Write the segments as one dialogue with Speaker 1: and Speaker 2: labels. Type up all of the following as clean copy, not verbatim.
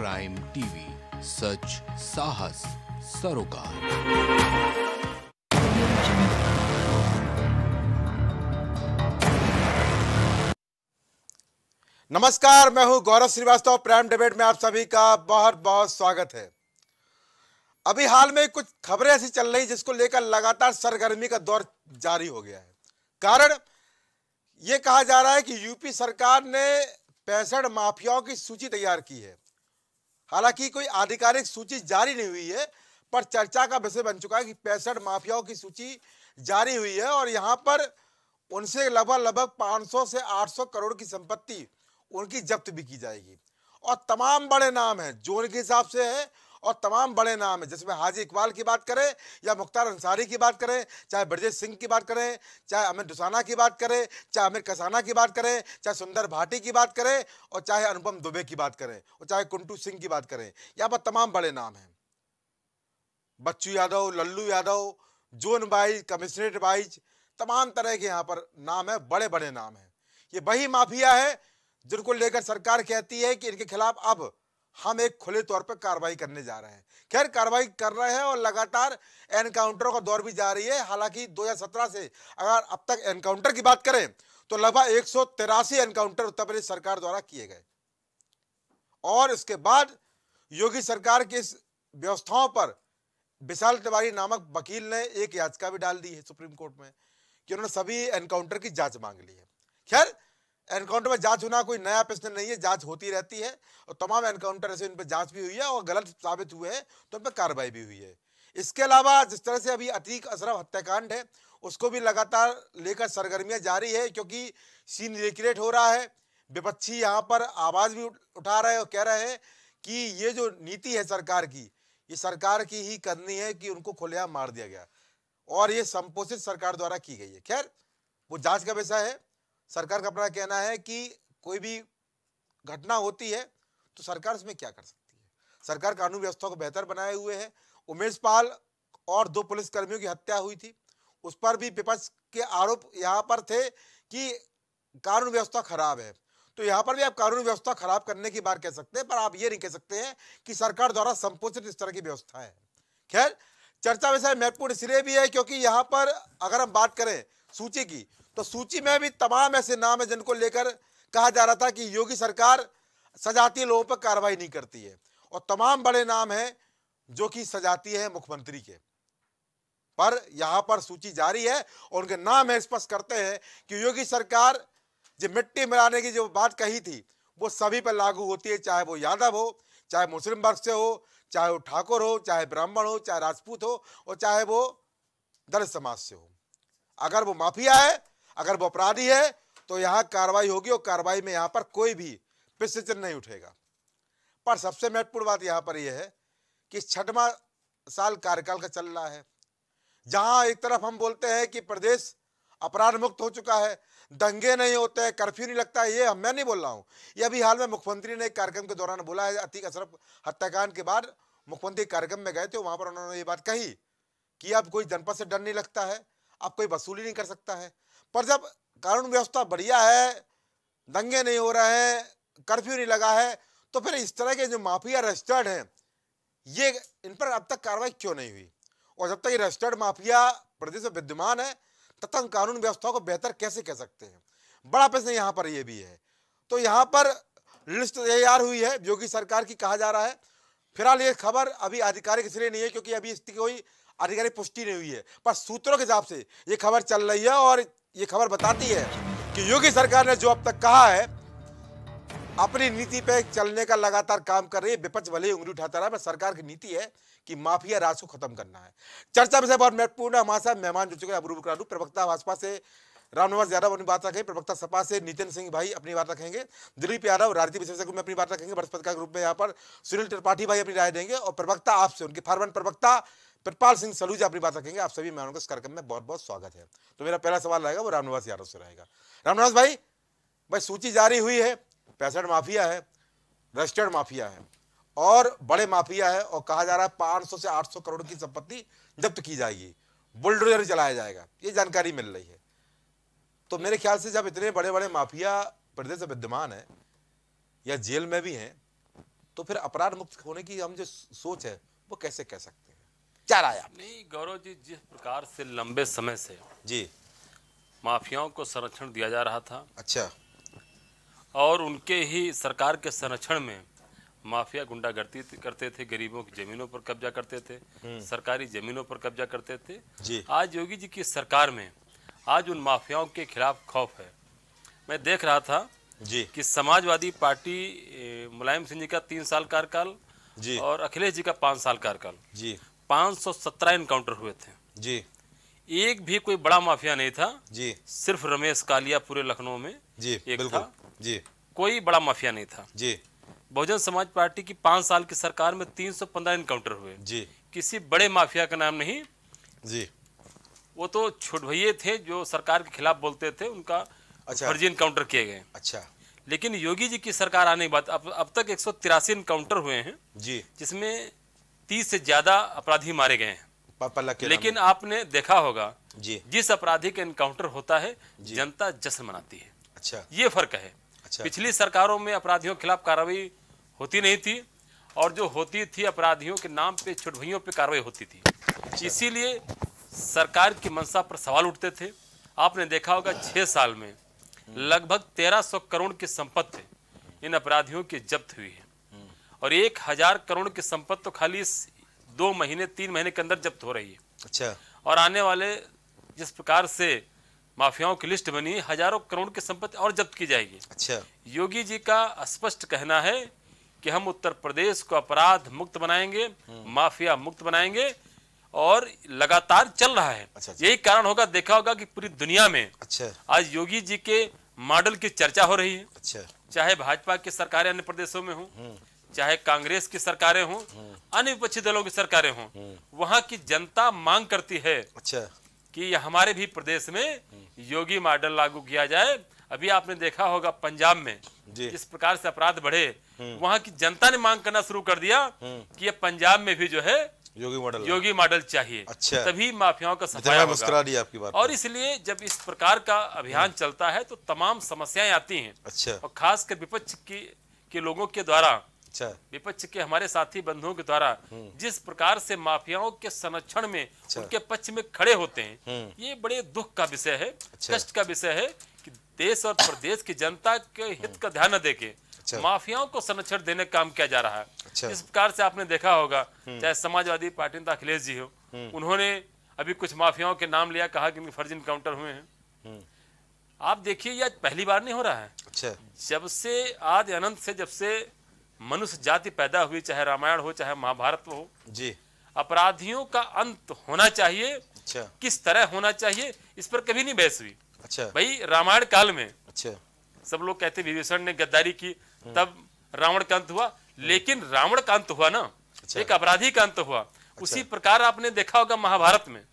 Speaker 1: Prime TV, सच साहस सरोकार।
Speaker 2: नमस्कार, मैं हूं गौरव श्रीवास्तव। प्राइम डिबेट में आप सभी का बहुत बहुत स्वागत है। अभी हाल में कुछ खबरें ऐसी चल रही जिसको लेकर लगातार सरगर्मी का दौर जारी हो गया है। कारण यह कहा जा रहा है कि यूपी सरकार ने 65 माफियाओं की सूची तैयार की है। हालांकि कोई आधिकारिक सूची जारी नहीं हुई है, पर चर्चा का विषय बन चुका है कि 65 माफियाओं की सूची जारी हुई है और यहां पर उनसे लगभग 500 से 800 करोड़ की संपत्ति उनकी जब्त भी की जाएगी। और तमाम बड़े नाम हैं जो उनके हिसाब से है, और तमाम बड़े नाम हैं जिसमें हाजी इकबाल की बात करें या मुख्तार अंसारी की बात करें, चाहे ब्रजेश सिंह की बात करें, चाहे अमित दुसाना की बात करें, चाहे अमित कसाना की बात करें, चाहे सुंदर भाटी की बात करें, और चाहे अनुपम दुबे की बात करें, और चाहे कुंटू सिंह की बात करें। यहाँ पर तमाम बड़े नाम हैं। Bachchu Yadav, Lallu Yadav, zone wise, commissionerate wise, तमाम तरह के यहाँ पर नाम है, बड़े बड़े नाम हैं। ये वही माफिया है जिनको लेकर सरकार कहती है कि इनके खिलाफ अब हम एक खुले तौर पर कार्रवाई करने जा रहे हैं। खैर, कार्रवाई कर रहे हैं और लगातार एनकाउंटरों का दौर भी जारी है। हालांकि 2017 से अगर अब तक एनकाउंटर की बात करें तो लगभग 183 एनकाउंटर उत्तर प्रदेश सरकार द्वारा किए गए। और इसके बाद योगी सरकार की इस व्यवस्थाओं पर विशाल तिवारी नामक वकील ने एक याचिका भी डाल दी है सुप्रीम कोर्ट में कि उन्होंने सभी एनकाउंटर की जांच मांग ली है। खैर, एनकाउंटर में जांच होना कोई नया प्रश्न नहीं है, जांच होती रहती है और तमाम एनकाउंटर ऐसे उन पर जांच भी हुई है और गलत साबित हुए हैं तो उन पर कार्रवाई भी हुई है। इसके अलावा जिस तरह से अभी अतीक अशरफ हत्याकांड है उसको भी लगातार लेकर सरगर्मियां जारी है, क्योंकि सीन रिक्रिएट हो रहा है। विपक्षी यहाँ पर आवाज भी उठा रहे हैं और कह रहे हैं कि ये जो नीति है सरकार की, ये सरकार की ही करनी है कि उनको खुलेआम मार दिया गया और ये संपोषित सरकार द्वारा की गई है। खैर, वो जांच का विषय है। सरकार का अपना कहना है कि कोई भी घटना होती है तो सरकार उसमें क्या कर सकती है। सरकार कानून व्यवस्था को बेहतर बनाए हुए है। उमेश पाल और 2 पुलिसकर्मियों की हत्या हुई थी, उस पर भी विपक्ष के आरोप यहाँ पर थे कि कानून व्यवस्था खराब है। तो यहाँ पर भी आप कानून व्यवस्था खराब करने की बात कह सकते हैं, पर आप ये नहीं कह सकते हैं कि सरकार द्वारा संपोषित इस तरह की व्यवस्था है। खैर, चर्चा विषय महत्वपूर्ण इसलिए भी है क्योंकि यहाँ पर अगर हम बात करें सूची की तो सूची में भी तमाम ऐसे नाम है जिनको लेकर कहा जा रहा था कि योगी सरकार सजातीय लोगों पर कार्रवाई नहीं करती है, और तमाम बड़े नाम हैं जो कि सजाती है मुख्यमंत्री के। पर यहां पर सूची जारी है और उनके नाम है स्पष्ट करते हैं कि योगी सरकार जो मिट्टी मिलाने की जो बात कही थी वो सभी पर लागू होती है, चाहे वो यादव हो, चाहे मुस्लिम वर्ग से हो, चाहे वो ठाकुर हो, चाहे ब्राह्मण हो, चाहे राजपूत हो, और चाहे वो दलित समाज से हो। अगर वो माफिया है, अगर वो अपराधी है तो यहां कार्रवाई होगी और कार्रवाई में यहां पर कोई भी प्रश्न चिन्ह नहीं उठेगा। पर सबसे महत्वपूर्ण बात यहां पर यह है कि 6वां साल कार्यकाल का चल रहा है, जहां एक तरफ हम बोलते हैं कि प्रदेश अपराध मुक्त हो चुका है, दंगे नहीं होते हैं, कर्फ्यू नहीं लगता है। ये मैं नहीं बोल रहा हूं, ये अभी हाल में मुख्यमंत्री ने एक कार्यक्रम के दौरान बोला है। अतीक अशरफ हत्याकांड के बाद मुख्यमंत्री कार्यक्रम में गए थे, वहां पर उन्होंने ये बात कही कि अब कोई जनपद से डर नहीं लगता है, अब कोई वसूली नहीं कर सकता है। पर जब कानून व्यवस्था बढ़िया है, दंगे नहीं हो रहे हैं, कर्फ्यू नहीं लगा है, तो फिर इस तरह के जो माफिया रजिस्टर्ड हैं ये इन पर अब तक कार्रवाई क्यों नहीं हुई? और जब तक ये रजिस्टर्ड माफिया प्रदेश में विद्यमान है तब तक कानून व्यवस्था को बेहतर कैसे कह सकते हैं? बड़ा प्रश्न यहाँ पर ये भी है। तो यहाँ पर लिस्ट तैयार हुई है योगी सरकार की, कहा जा रहा है। फिलहाल ये खबर अभी आधिकारिक इसलिए नहीं है क्योंकि अभी इसकी कोई आधिकारिक पुष्टि नहीं हुई है, पर सूत्रों के हिसाब से ये खबर चल रही है और ये खबर बताती है कि योगी सरकार ने जो अब तक कहा है अपनी नीति पे चलने का लगातार काम कर रही है। विपक्ष भले ही उंगली उठाता रहा, पर सरकार की नीति है कि माफिया राज को खत्म करना है। चर्चा विषय बहुत महत्वपूर्ण है। हमारे साथ मेहमान जुड़ चुके हैं। अबूबकर करारू, प्रवक्ता भाजपा से रामनिवास यादव अपनी बात रखेंगे, प्रवक्ता सपा से नितिन सिंह भाई अपनी बात रखेंगे, दिलीप यादव राजनीति विशेषज्ञ में अपनी बात रखेंगे, वरिष्ठ पत्रकार ग्रुप में यहाँ पर सुनील त्रिपाठी भाई अपनी राय देंगे, और प्रवक्ता आपसे उनके फॉरवर्ड प्रवक्ता प्रपाल सिंह सलूजा अपनी बात रखेंगे। आप सभी मेहमानों का इस कार्यक्रम में बहुत बहुत स्वागत है। तो मेरा पहला सवाल रहेगा वो रामनिवास यादव से रहेगा। रामनिवास भाई, सूची जारी हुई है, 65 माफिया है, रजिस्टर्ड माफिया है और बड़े माफिया है, और कहा जा रहा है 500 से 800 करोड़ की संपत्ति जब्त की जाएगी, बुलडोजर चलाया जाएगा, ये जानकारी मिल रही है। तो मेरे ख्याल से जब इतने बड़े बड़े माफिया प्रदेश में विद्यमान है या जेल में भी हैं, तो फिर अपराध मुक्त होने की हम जो सोच है वो कैसे कह सकते हैं? क्या राय आप?
Speaker 3: नहीं गौरव जी, जिस प्रकार से लंबे समय से
Speaker 2: जी
Speaker 3: माफियाओं को संरक्षण दिया जा रहा था
Speaker 2: अच्छा
Speaker 3: और उनके ही सरकार के संरक्षण में माफिया गुंडागर्दी करते थे, गरीबों की जमीनों पर कब्जा करते थे, सरकारी जमीनों पर कब्जा करते थे।
Speaker 2: जी
Speaker 3: आज योगी जी की सरकार में आज उन माफियाओं के खिलाफ खौफ है। मैं देख रहा था
Speaker 2: जी
Speaker 3: कि समाजवादी पार्टी मुलायम सिंह जी का 3 साल कार्यकाल
Speaker 2: जी
Speaker 3: और अखिलेश जी का 5 साल कार्यकाल,
Speaker 2: जी
Speaker 3: 517 इनकाउंटर हुए थे।
Speaker 2: जी
Speaker 3: एक भी कोई बड़ा माफिया नहीं था,
Speaker 2: जी
Speaker 3: सिर्फ रमेश कालिया पूरे लखनऊ में
Speaker 2: जी
Speaker 3: एक
Speaker 2: बिल्कुल
Speaker 3: था,
Speaker 2: जी
Speaker 3: कोई बड़ा माफिया नहीं था।
Speaker 2: जी
Speaker 3: बहुजन समाज पार्टी की 5 साल की सरकार में 315 इनकाउंटर हुए,
Speaker 2: जी
Speaker 3: किसी बड़े माफिया का नाम नहीं।
Speaker 2: जी
Speaker 3: वो तो छुटभइये थे जो सरकार के खिलाफ बोलते थे, उनका
Speaker 2: अच्छा।
Speaker 3: फर्जी इनकाउंटर किए गए।
Speaker 2: अच्छा
Speaker 3: लेकिन योगी जी की सरकार आने के बाद अब तक 183 इनकाउंटर हुए हैं,
Speaker 2: जी
Speaker 3: जिसमें 30 से ज्यादा अपराधी मारे गए हैं।
Speaker 2: पापा के
Speaker 3: लेकिन आपने देखा होगा
Speaker 2: जी
Speaker 3: जिस अपराधी का इनकाउंटर होता है जनता जश्न मनाती है।
Speaker 2: अच्छा
Speaker 3: ये फर्क है।
Speaker 2: अच्छा
Speaker 3: पिछली सरकारों में अपराधियों के खिलाफ कार्रवाई होती नहीं थी और जो होती थी अपराधियों के नाम पे छुटभइयों पे कार्रवाई होती थी। इसीलिए सरकार की मंशा पर सवाल उठते थे। आपने देखा होगा 6 साल में लगभग 1300 करोड़ की संपत्ति इन अपराधियों की जब्त हुई है और 1000 करोड़ की संपत्ति तो खाली 2 महीने 3 महीने के अंदर जब्त हो रही है।
Speaker 2: अच्छा
Speaker 3: और आने वाले जिस प्रकार से माफियाओं की लिस्ट बनी, हजारों करोड़ की संपत्ति और जब्त की जाएगी।
Speaker 2: अच्छा
Speaker 3: योगी जी का स्पष्ट कहना है कि हम उत्तर प्रदेश को अपराध मुक्त बनाएंगे, माफिया मुक्त बनाएंगे और लगातार चल रहा है।
Speaker 2: अच्छा।
Speaker 3: यही कारण होगा, देखा होगा कि पूरी दुनिया में
Speaker 2: अच्छा
Speaker 3: आज योगी जी के मॉडल की चर्चा हो रही है।
Speaker 2: अच्छा
Speaker 3: चाहे भाजपा की सरकारें अन्य प्रदेशों में हों, चाहे कांग्रेस की सरकारें हों, अन्य विपक्षी दलों की सरकारें हों, वहां की जनता मांग करती है
Speaker 2: अच्छा
Speaker 3: कि हमारे भी प्रदेश में योगी मॉडल लागू किया जाए। अभी आपने देखा होगा पंजाब में
Speaker 2: जी
Speaker 3: जिस प्रकार से अपराध बढ़े, वहां की जनता ने मांग करना शुरू कर दिया कि ये पंजाब में भी जो है योगी मॉडल चाहिए।
Speaker 2: अच्छा।
Speaker 3: तभी माफियाओं का सफाया
Speaker 2: मुस्कुरा
Speaker 3: होगा।
Speaker 2: दिया आपकी बात
Speaker 3: और इसलिए जब इस प्रकार का अभियान चलता है तो तमाम समस्याएं आती हैं
Speaker 2: अच्छा
Speaker 3: और खासकर विपक्ष के लोगों के द्वारा,
Speaker 2: अच्छा
Speaker 3: विपक्ष के हमारे साथी बंधुओं के द्वारा जिस प्रकार से माफियाओं के संरक्षण में उनके पक्ष में खड़े होते हैं, ये बड़े दुख का विषय है, कष्ट का विषय है कि देश और प्रदेश की जनता के हित का ध्यान न देके माफियाओं को संरक्षण देने का काम किया जा रहा है।
Speaker 2: अच्छा।
Speaker 3: इस प्रकार से आपने देखा होगा, चाहे समाजवादी पार्टी नेता अखिलेश जी हो, उन्होंने अभी कुछ माफियाओं के नाम लिया, कहा कि इनके फर्जी इनकाउंटर हुए हैं। आप देखिए ये पहली बार नहीं हो रहा है।
Speaker 2: अच्छा
Speaker 3: जब से आदि अनंत से, जब से मनुष्य जाति पैदा हुई, चाहे रामायण हो चाहे महाभारत हो,
Speaker 2: जी
Speaker 3: अपराधियों का अंत होना चाहिए।
Speaker 2: अच्छा
Speaker 3: किस तरह होना चाहिए इस पर कभी नहीं बहस हुई।
Speaker 2: अच्छा
Speaker 3: भाई रामायण काल में
Speaker 2: अच्छा
Speaker 3: सब लोग कहते विभीषण ने गद्दारी की तब रावण का अंत हुआ, लेकिन रावण का अंत हुआ ना, एक अपराधी का अंत हुआ। उसी प्रकार आपने देखा होगा महाभारत में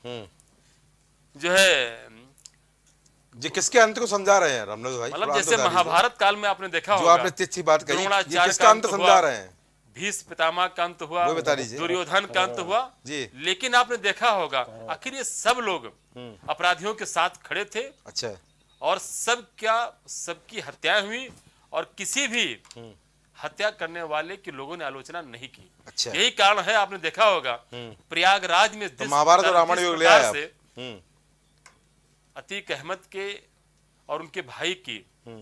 Speaker 3: जो है
Speaker 2: जी किसके अंत को समझा रहे हैं रामनाथ भाई?
Speaker 3: मतलब जैसे महाभारत काल में आपने देखा
Speaker 2: जो
Speaker 3: होगा,
Speaker 2: आपने अच्छी बात कही, ये
Speaker 3: द्रोणाचार्य
Speaker 2: किसका
Speaker 3: का
Speaker 2: अंत
Speaker 3: अंत
Speaker 2: समझा
Speaker 3: हुआ,
Speaker 2: रहे हैं?
Speaker 3: भीष्म पितामह का अंत हुआ,
Speaker 2: वो बता दीजिए।
Speaker 3: दुर्योधन का अंत हुआ
Speaker 2: जी
Speaker 3: लेकिन आपने देखा होगा आखिर ये सब लोग अपराधियों के साथ खड़े थे
Speaker 2: अच्छा
Speaker 3: और सबकी हत्याएं हुई और किसी भी हत्या करने वाले की लोगों ने आलोचना नहीं की।
Speaker 2: अच्छा
Speaker 3: यही कारण है, आपने देखा होगा प्रयागराज में
Speaker 2: तो महाभारत और रामायण योग ले आए आप।
Speaker 3: से अतीक अहमद के और उनके भाई की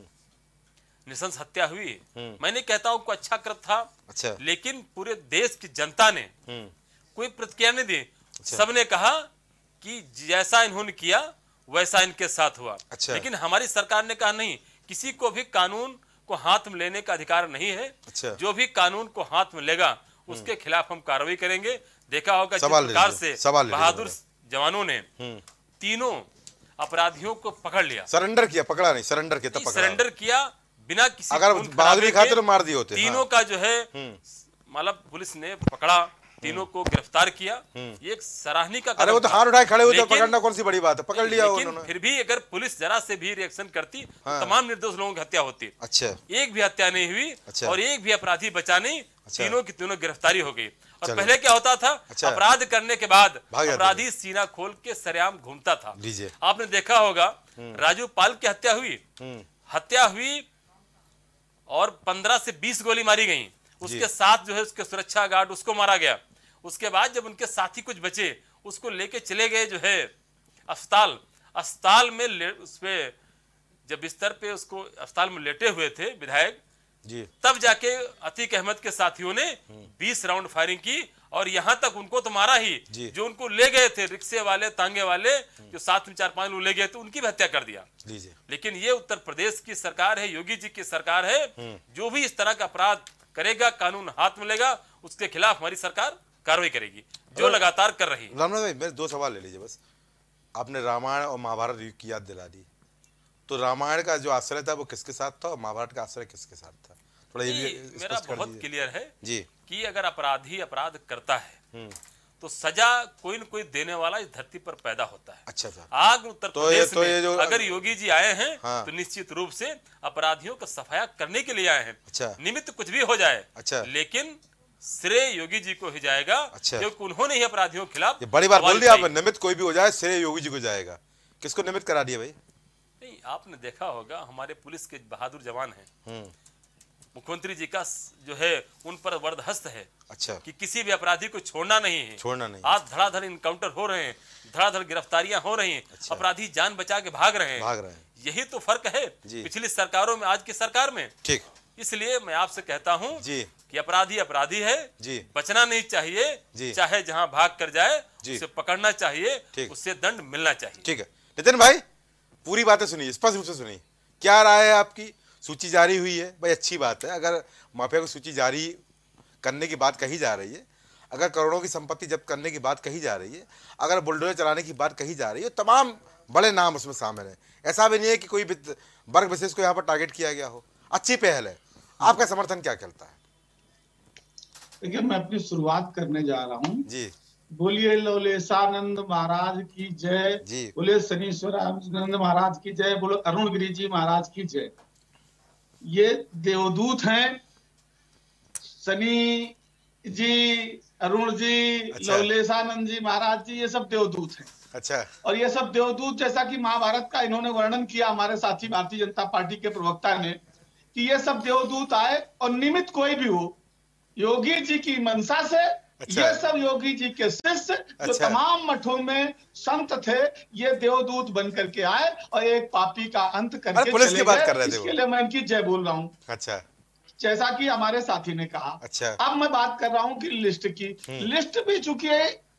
Speaker 3: निशंस हत्या हुई। मैं नहीं कहता हूं को अच्छा कृत था,
Speaker 2: अच्छा
Speaker 3: लेकिन पूरे देश की जनता ने कोई प्रतिक्रिया नहीं दी। सबने कहा कि जैसा इन्होंने किया वैसा इनके साथ हुआ।
Speaker 2: अच्छा।
Speaker 3: लेकिन हमारी सरकार ने कहा नहीं, किसी को भी कानून को हाथ में लेने का अधिकार नहीं है।
Speaker 2: अच्छा।
Speaker 3: जो भी कानून को हाथ में लेगा उसके खिलाफ हम कार्रवाई करेंगे। देखा होगा जिस
Speaker 2: सवाल ले
Speaker 3: प्रकार
Speaker 2: लीजिए,
Speaker 3: से
Speaker 2: सवाल ले लीजिए
Speaker 3: बहादुर जवानों ने तीनों अपराधियों को पकड़ लिया,
Speaker 2: सरेंडर किया, पकड़ा नहीं, सरेंडर किया, तब पकड़ा।
Speaker 3: सरेंडर किया बिना किसी
Speaker 2: अगर
Speaker 3: खून
Speaker 2: बहादुरी
Speaker 3: खराबे
Speaker 2: खाते
Speaker 3: के।
Speaker 2: तो मार दिए होते।
Speaker 3: तीनों का जो है मतलब पुलिस ने पकड़ा, तीनों को गिरफ्तार किया। ये एक सराहनीय का
Speaker 2: अरे वो
Speaker 3: कदम
Speaker 2: तो
Speaker 3: था।
Speaker 2: हाथ उठाए खड़े हुए थे,
Speaker 3: लेकिन-
Speaker 2: पकड़ना कौन सी बड़ी बात है, पकड़ लिया
Speaker 3: लेकिन
Speaker 2: उन्होंने।
Speaker 3: फिर भी अगर पुलिस जरा से भी रिएक्शन करती तो तमाम निर्दोष लोगों की हत्या होती।
Speaker 2: अच्छा
Speaker 3: एक भी हत्या नहीं हुई
Speaker 2: अच्छा।
Speaker 3: और एक भी अपराधी बचा नहीं। तीनों की तीनों गिरफ्तारी हो गई। और
Speaker 2: चलो।
Speaker 3: पहले क्या होता था,
Speaker 2: अच्छा।
Speaker 3: अपराध करने के बाद
Speaker 2: भाग जाते
Speaker 3: अपराधी सीना खोल के सरेआम घूमता था।
Speaker 2: लीजिए।
Speaker 3: आपने देखा होगा राजू पाल की हत्या हुई और 15 से 20 गोली मारी गई। उसके साथ जो है उसके सुरक्षा गार्ड उसको मारा गया। उसके बाद जब उनके साथी कुछ बचे उसको लेके चले गए जो है अस्पताल में उसपे जब बिस्तर पे उसको अस्पताल में लेटे हुए थे विधायक
Speaker 2: जी,
Speaker 3: तब जाके अतीक अहमद के साथियों ने 20 राउंड फायरिंग की और यहां तक उनको तो मारा ही, जो उनको ले गए थे रिक्शे वाले तांगे वाले जो साथ में 4-5 लोग ले गए थे उनकी भी हत्या कर दिया। लेकिन ये उत्तर प्रदेश की सरकार है, योगी जी की सरकार है, जो भी इस तरह का अपराध करेगा कानून हाथ मिलेगा उसके खिलाफ हमारी सरकार कार्रवाई करेगी, जो लगातार कर रही है।
Speaker 2: रामनाथ भाई मेरे 2 सवाल ले लीजिए बस। आपने रामायण और महाभारत युग की याद दिला दी, तो रामायण का जो आश्रय था वो किसके साथ था और महाभारत का आश्रय किसके साथ था? थोड़ा ये भी
Speaker 3: मेरा बहुत क्लियर है
Speaker 2: जी
Speaker 3: कि अगर अपराधी अपराध करता है तो सजा कोई न कोई देने वाला इस धरती पर पैदा होता है।
Speaker 2: अच्छा था।
Speaker 3: आग उत्तर प्रदेश में
Speaker 2: जो
Speaker 3: अगर योगी जी आए हैं तो निश्चित रूप से अपराधियों का सफाया करने के लिए आए हैं।
Speaker 2: अच्छा।
Speaker 3: निमित्त कुछ भी हो जाए,
Speaker 2: अच्छा,
Speaker 3: लेकिन श्रेय योगी जी को ही जाएगा। अच्छा। क्योंकि उन्होंने ही अपराधियों के खिलाफ
Speaker 2: बड़ी बात बोल दिया। निमित्त कोई भी हो जाए श्रेय योगी जी को जाएगा। किसको निमित्त करा दिया भाई?
Speaker 3: नहीं, आपने देखा होगा हमारे पुलिस के बहादुर जवान हैं, मुख्यमंत्री जी का जो है उन पर वरदहस्त है।
Speaker 2: अच्छा।
Speaker 3: कि किसी भी अपराधी को छोड़ना नहीं है,
Speaker 2: छोड़ना नहीं।
Speaker 3: आज धड़ाधड़ इनकाउंटर हो रहे हैं, धड़ाधड़ गिरफ्तारियां हो रही हैं। अच्छा। अपराधी जान बचा के भाग रहे हैं। यही तो फर्क है पिछली सरकारों में आज की सरकार में।
Speaker 2: ठीक,
Speaker 3: इसलिए मैं आपसे कहता हूं कि अपराधी अपराधी है, बचना नहीं चाहिए। चाहे जहां भाग कर जाए उसे पकड़ना चाहिए, उससे दंड मिलना चाहिए।
Speaker 2: ठीक है नितिन भाई, पूरी बातें सुनिए, स्पष्ट रूप से सुनिए, क्या राय है आपकी? सूची जारी हुई है भाई, अच्छी बात है। अगर माफिया को सूची जारी करने की बात कही जा रही है, अगर करोड़ों की संपत्ति जब्त करने की बात कही जा रही है, अगर बुलडोजर चलाने की बात कही जा रही है, तमाम बड़े नाम उसमें शामिल है। ऐसा भी नहीं है कि कोई वर्ग विशेष को यहाँ पर टारगेट किया गया हो। अच्छी पहल है। आपका समर्थन क्या कहता है?
Speaker 4: देखिए, मैं अपनी शुरुआत करने जा रहा हूँ
Speaker 2: जी।
Speaker 4: बोलिए लौलेशानंद महाराज की जय, बोले शनीश्वरानंद महाराज की जय, बोलो अरुण गिरी जी महाराज की जय। ये देवदूत हैं, शनि जी, अरुण जी, अच्छा। लौलेशानंद जी महाराज जी, ये सब देवदूत हैं।
Speaker 2: अच्छा।
Speaker 4: और ये सब देवदूत, जैसा कि महाभारत का इन्होंने वर्णन किया हमारे साथी भारतीय जनता पार्टी के प्रवक्ता ने, कि ये सब देवदूत आए और निमित्त कोई भी हो योगी जी की मनसा से। अच्छा। ये सब योगी जी के शिष्य जो तमाम मठों में संत थे, ये देवदूत बन करके आए और एक पापी का अंत करके
Speaker 2: पुलिस की बात कर रहे थे।
Speaker 4: इसके लिए मैं इनकी जय बोल रहा हूँ।
Speaker 2: अच्छा।
Speaker 4: जैसा कि हमारे साथी ने कहा।
Speaker 2: अच्छा।
Speaker 4: अब मैं बात कर रहा हूँ कि लिस्ट की। लिस्ट भी चूंकि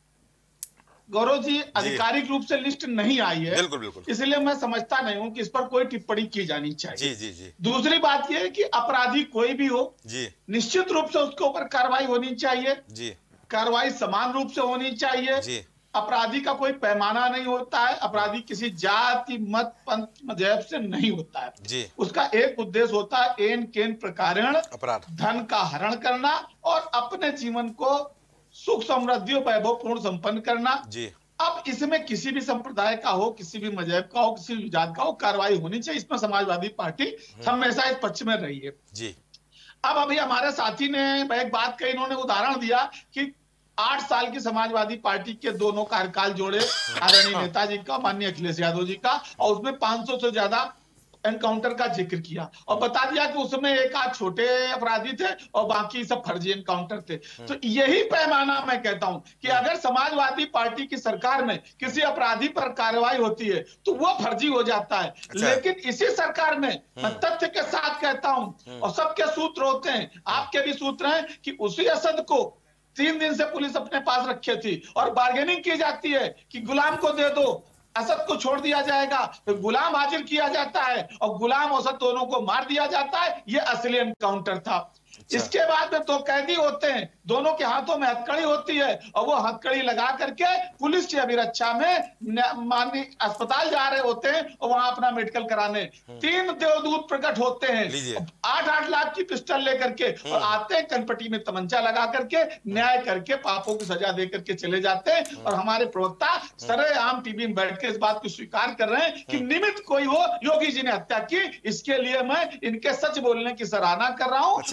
Speaker 4: गौरव जी आधिकारिक रूप से लिस्ट नहीं आई है,
Speaker 2: बिल्कुल बिल्कुल,
Speaker 4: इसलिए मैं समझता नहीं हूं कि इस पर कोई टिप्पणी की जानी चाहिए।
Speaker 2: जी जी। दूसरी
Speaker 4: दूसरी बात यह है कि अपराधी कोई भी हो
Speaker 2: जी,
Speaker 4: निश्चित रूप से उसके ऊपर कार्रवाई होनी चाहिए
Speaker 2: जी,
Speaker 4: कार्रवाई समान रूप से होनी चाहिए
Speaker 2: जी।
Speaker 4: अपराधी का कोई पैमाना नहीं होता है, अपराधी किसी जाति मत पंथ मजहब से नहीं होता है
Speaker 2: जी।
Speaker 4: उसका एक उद्देश्य होता है एन केन प्रकारेण
Speaker 2: अपराध,
Speaker 4: धन का हरण करना और अपने जीवन को सुख समृद्धि और वैभवपूर्ण संपन्न करना
Speaker 2: जी।
Speaker 4: अब इसमें किसी भी संप्रदाय का हो, किसी भी मजहब का हो, किसी भी जात का हो, कार्रवाई होनी चाहिए। इसमें समाजवादी पार्टी हमेशा इस पक्ष में रही है
Speaker 2: जी।
Speaker 4: अब अभी हमारे साथी ने एक बात कही, इन्होंने उदाहरण दिया कि 8 साल की समाजवादी पार्टी के दोनों कार्यकाल जोड़े, आदरणीय नेताजी का, माननीय अखिलेश यादव जी का, और उसमें 500 से ज्यादा एनकाउंटर का जिक्र किया और बता दिया कि उसमें एक आध छोटे अपराधी थे और बाकी सब फर्जी एनकाउंटर थे। तो यही पैमाना मैं कहता हूं कि अगर समाजवादी पार्टी की सरकार में किसी अपराधी पर कार्रवाई होती है तो वो फर्जी हो जाता है। अच्छा। लेकिन इसी सरकार में मैं तथ्य के साथ कहता हूं और सबके सूत्र होते हैं, आपके भी सूत्र हैं, कि उसी असद को 3 दिन से पुलिस अपने पास रखी थी और बार्गेनिंग की जाती है कि गुलाम को दे दो, असद को छोड़ दिया जाएगा, तो गुलाम हाजिर किया जाता है और गुलाम असद दोनों को मार दिया जाता है। ये असली एनकाउंटर था। अच्छा। इसके बाद में 2 कैदी होते हैं, दोनों के हाथों में हथकड़ी होती है और वो हथकड़ी लगा करके पुलिस की अभिरक्षा में माननीय अस्पताल जा रहे होते हैं और वहां अपना मेडिकल कराने 3 देवदूत प्रकट होते हैं 8-8 लाख की पिस्टल लेकर के और आते हैं कनपटी में तमंचा लगा करके, न्याय करके पापों की सजा दे करके चले जाते हैं। और हमारे प्रवक्ता सरेआम टीवी में बैठ के इस बात को स्वीकार कर रहे हैं कि निमित्त कोई हो, योगी जी ने हत्या की, इसके लिए मैं इनके सच बोलने की सराहना कर रहा हूं। अच्छा। इस बात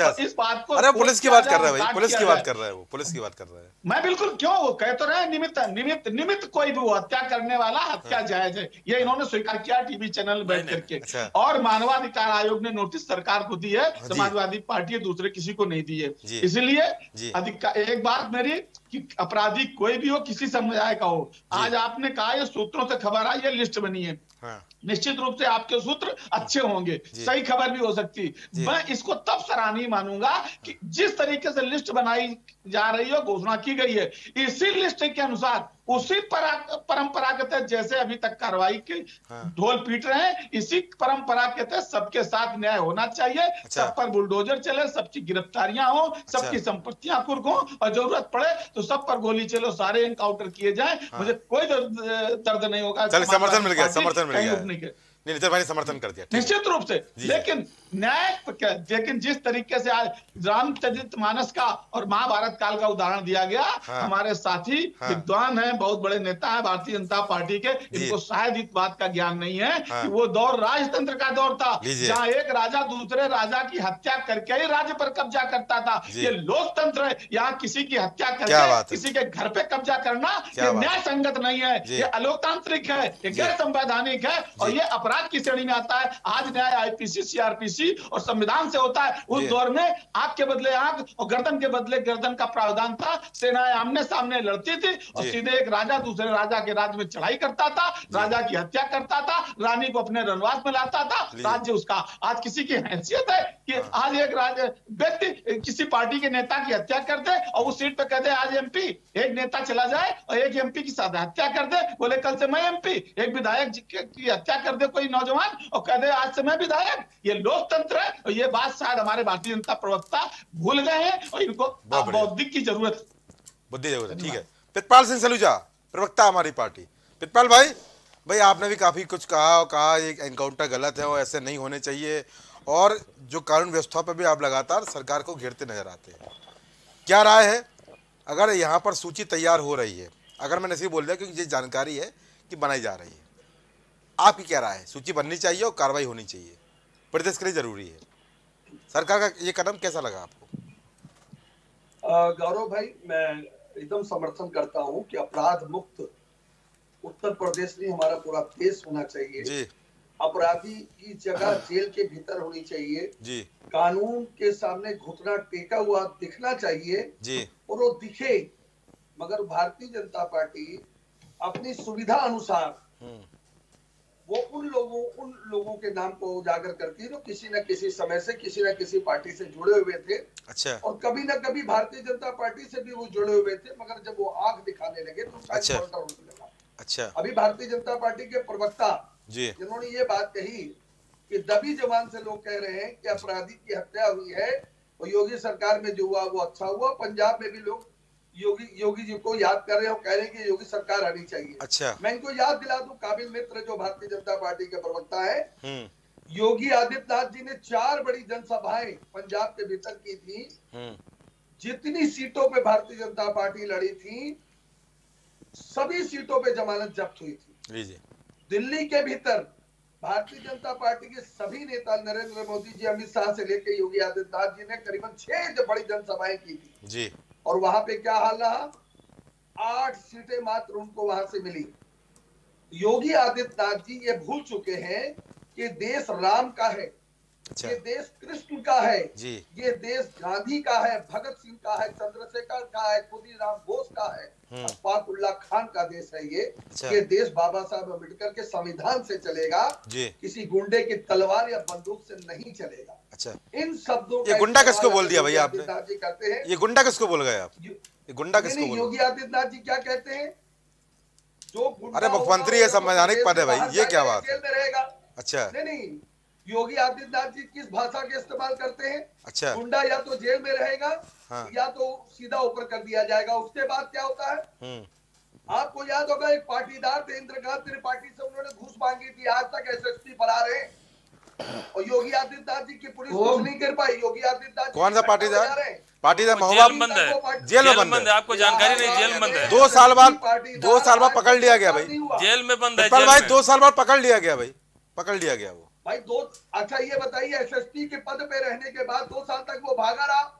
Speaker 4: बात को
Speaker 2: अरे पुलिस की बात कर रहा है भाई,
Speaker 4: काट
Speaker 2: पुलिस
Speaker 4: किया
Speaker 2: की बात
Speaker 4: जाए।
Speaker 2: कर रहा है वो, पुलिस की बात कर रहा है।
Speaker 4: मैं बिल्कुल क्यों, वो कह तो रहे हैं निमित्त कोई भी वो हत्या करने वाला हत्या जायज है, ये इन्होंने स्वीकार किया टीवी चैनल बैठ करके।
Speaker 2: अच्छा।
Speaker 4: और मानवाधिकार आयोग ने नोटिस सरकार को दी है,
Speaker 2: जी।
Speaker 4: समाजवादी पार्टी दूसरे किसी को नहीं दी है।
Speaker 2: जी।
Speaker 4: इसलिए
Speaker 2: जी।
Speaker 4: एक बात मेरी कि अपराधी कोई भी हो, किसी समुदाय का हो, आज आपने कहा ये सूत्रों से खबर आई, ये लिस्ट बनी है,
Speaker 2: हाँ।
Speaker 4: निश्चित रूप से आपके सूत्र अच्छे होंगे, सही खबर भी हो सकती। मैं इसको तब सराहनीय मानूंगा कि जिस तरीके से लिस्ट बनाई जा रही है, घोषणा की गई है, इसी लिस्ट के अनुसार उसी परंपरा के तहत जैसे अभी तक कार्रवाई के ढोल पीट रहे हैं, इसी परंपरा के तहत सबके साथ न्याय होना चाहिए। सब पर बुलडोजर चले, सबकी गिरफ्तारियां हो, सबकी संपत्तियां कुर्क हो, और जरूरत पड़े तो सब पर गोली चलो, सारे एनकाउंटर किए जाए। मुझे कोई दर्द नहीं होगा।
Speaker 2: समर्थन मिल गया, समर्थन मिल गया।
Speaker 4: नहीं,
Speaker 2: नीतीश भाई ने समर्थन कर दिया
Speaker 4: निश्चित रूप से। लेकिन लेकिन जिस तरीके से आज रामचरितमानस का और महाभारत काल का उदाहरण दिया गया, हमारे साथी विद्वान हैं, बहुत बड़े नेता हैं भारतीय जनता पार्टी के, इनको शायद इस बात का ज्ञान नहीं है कि वो दौर राजतंत्र का दौर था, जहां एक राजा दूसरे राजा की हत्या करके ही राज्य पर कब्जा करता था। ये लोकतंत्र है, यहाँ किसी की हत्या करके किसी के घर पे कब्जा करना ये न्याय संगत नहीं है, ये अलोकतांत्रिक है, ये गैर संवैधानिक है, और ये अपराध की श्रेणी में आता है। आज न्याय आईपीसी, सीआरपीसी और संविधान से होता है। उस दौर में आंख के बदले आंख और गर्दन के बदले गर्दन का प्रावधान था। सेनाएं आमने सामने लड़ती थी और सीधे एक राजा दूसरे राजा के राज्य में चढ़ाई करता था, राजा की हत्या करता था, रानी को अपने रनवास में लाता था, राज्य उसका। आज किसी की हैसियत है कि आज एक व्यक्ति किसी पार्टी के नेता की हत्या कर दे और उस सीट पे कह दे आज एमपी, एक नेता चला जाए और एक एमपी की साथ हत्या कर दे, बोले कल से मैं एमपी, एक विधायक की हत्या कर दे कोई नौजवान और कह दे आज से मैं विधायक। ये लोकतंत्र है, और ये बात शायद हमारे भारतीय जनता प्रवक्ता भूल गए हैं, और इनको बौद्धिक की जरूरत,
Speaker 2: बुद्धि जरूरत है। ठीक है, पितपाल सिंह सलूजा, प्रवक्ता हमारी पार्टी। पितपाल भाई आपने भी काफी कुछ कहा ये एनकाउंटर गलत है और ऐसे नहीं होने चाहिए, और जो कानून व्यवस्था पर भी आप लगातार सरकार को घेरते नजर आते हैं। क्या राय है अगर यहाँ पर सूची तैयार हो रही है, अगर मैंने ऐसे बोल दिया क्योंकि ये जानकारी है कि बनाई जा रही है, आपकी क्या राय है? सूची बननी चाहिए और कार्रवाई होनी चाहिए, प्रदेश के लिए जरूरी है। सरकार का ये कदम कैसा लगा आपको?
Speaker 5: गौरव भाई, मैं एकदम समर्थन करता हूं कि अपराध मुक्त उत्तर प्रदेश नहीं हमारा पूरा देश होना चाहिए जी। अपराधी की जगह जेल के भीतर होनी चाहिए जी। कानून के सामने घुटना टेका हुआ दिखना चाहिए जी। और वो दिखे, मगर भारतीय जनता पार्टी अपनी सुविधा अनुसार वो उन लोगों के नाम को उजागर करती है जो किसी न किसी समय से किसी न किसी पार्टी से जुड़े हुए थे। अच्छा। और कभी न कभी भारतीय जनता पार्टी से भी वो जुड़े हुए थे, मगर जब वो आंख दिखाने लगे तो अच्छा। होने लगा। अच्छा। अभी भारतीय जनता पार्टी के प्रवक्ता जी जिन्होंने ये बात कही कि दबी जबान से लोग कह रहे हैं कि अपराधी की हत्या हुई है और योगी सरकार में जो हुआ वो अच्छा हुआ। पंजाब में भी लोग योगी जी को याद कर रहे हैं और कह रहे हैं कि योगी सरकार आनी चाहिए। अच्छा। मैं इनको याद दिला दूं, काबिल मित्र जो भारतीय जनता पार्टी के प्रवक्ता है, योगी आदित्यनाथ जी ने 4 बड़ी जनसभाएं पंजाब के भीतर की थी। जितनी सीटों पे भारतीय जनता पार्टी लड़ी थी सभी सीटों पे जमानत जब्त हुई थी। दिल्ली के भीतर भारतीय जनता पार्टी के सभी नेता, नरेंद्र मोदी जी, अमित शाह से लेकर योगी आदित्यनाथ जी ने करीबन 6 बड़ी जनसभाएं की थी जी। और वहां पे क्या हाल रहा, 8 सीटें मात्र उनको वहां से मिली। योगी आदित्यनाथ जी ये भूल चुके हैं कि देश राम का है। अच्छा। ये देश कृष्ण का है जी। ये देश गांधी का है, भगत सिंह का है, चंद्रशेखर का है, खुदीराम बोस का है, अशफाकुल्लाह खान का देश है ये। अच्छा। ये देश बाबा साहब अम्बेडकर के संविधान से चलेगा जी। किसी गुंडे की तलवार या बंदूक से नहीं चलेगा। अच्छा। इन शब्दों
Speaker 2: ये गुंडा किसको बोल दिया भैया आपने?
Speaker 5: जी कहते हैं।
Speaker 2: ये गुंडा किसको बोल गए आप? ये गुंडा किसको बोल?
Speaker 5: योगी आदित्यनाथ जी क्या कहते हैं, जो
Speaker 2: अरे मुख्यमंत्री है, संवैधानिक पद है भाई, ये क्या बात है?
Speaker 5: जेल में रहेगा।
Speaker 2: अच्छा।
Speaker 5: नहीं, योगी आदित्यनाथ जी किस भाषा के इस्तेमाल करते हैं?
Speaker 2: अच्छा।
Speaker 5: गुंडा या तो जेल में रहेगा या तो सीधा ऊपर कर दिया जाएगा। उसके बाद क्या होता है, आपको याद होगा एक पाटीदार थे इंद्रकांत त्रिपाठी से उन्होंने घूस मांगी थी, आज तक एसएसपी फरार है। और योगी आदित्यनाथ जी की पुलिस कुछ नहीं कर पाई। योगी आदित्यनाथ
Speaker 2: कौन सा पाटीदार? महोबा
Speaker 3: जेल में बंद है, आपको जानकारी नहीं, जेल में बंद है।
Speaker 2: 2 साल बाद पकड़ लिया गया भाई,
Speaker 3: जेल में बंद है
Speaker 2: भाई। 2 साल बाद पकड़ लिया गया भाई, पकड़ लिया गया वो
Speaker 5: भाई। अच्छा ये बताइए, एसएसपी के पद पे रहने के बाद 2 साल तक वो भागा रहा,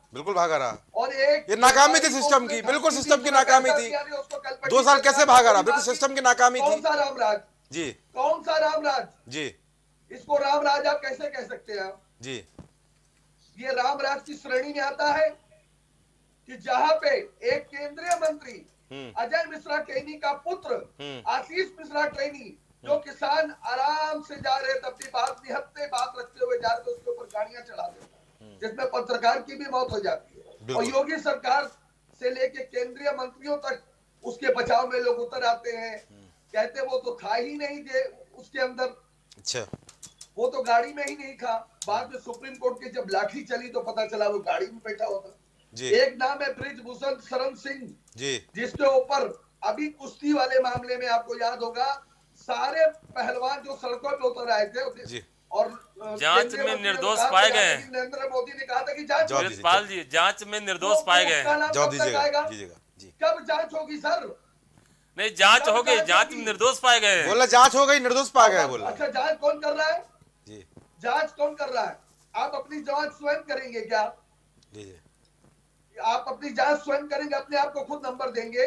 Speaker 2: बिल्कुल भागा रहा।
Speaker 5: और एक
Speaker 2: ये नाकामी थी सिस्टम की, बिल्कुल सिस्टम की नाकामी थी। 2 साल कैसे भागा रहा, बिल्कुल सिस्टम की नाकामी थी।
Speaker 5: कौन सा रामराज
Speaker 2: जी,
Speaker 5: कौन सा रामराज
Speaker 2: जी,
Speaker 5: इसको रामराज आप कैसे कह सकते हैं आप
Speaker 2: जी?
Speaker 5: ये रामराज की श्रेणी में आता है कि जहां पे एक केंद्रीय मंत्री अजय मिश्रा टेनी का पुत्र आशीष मिश्रा टेनी, जो किसान आराम से जा रहे थे, अपनी बात निहत्ते बात रखते हुए जा रहे थे, उसके ऊपर गाड़ियां चढ़ा देता, जिसमें पत्रकार की भी मौत हो जाती है। और योगी सरकार से लेके केंद्रीय मंत्रियों तक उसके बचाव में लोग उतर आते हैं, कहते वो तो था ही नहीं उसके अंदर।
Speaker 2: अच्छा,
Speaker 5: वो तो गाड़ी में ही नहीं था। बाद में सुप्रीम कोर्ट की जब लाठी चली तो पता चला वो गाड़ी में बैठा हुआ था। एक नाम है ब्रिजभूषण शरण सिंह जी, जिसके ऊपर अभी कुश्ती वाले मामले में आपको याद होगा सारे पहलवान जो सड़कों पे उतर आए थे जी, और
Speaker 3: जांच में निर्दोष पाए गए हैं।
Speaker 5: नरेंद्र मोदी ने कहा था कि
Speaker 3: जांच में निर्दोष पाए गए हैं।
Speaker 5: कब जांच होगी सर?
Speaker 3: नहीं, जांच हो गई, जांच में निर्दोष पाए गए।
Speaker 2: बोला जांच हो गई, निर्दोष पाए गए बोला।
Speaker 5: अच्छा, जांच कौन कर रहा है जी? जांच कौन कर रहा है? आप अपनी जांच स्वयं करेंगे क्या? जी, आप अपनी जांच स्वयं करेंगे, अपने आप को खुद नंबर देंगे?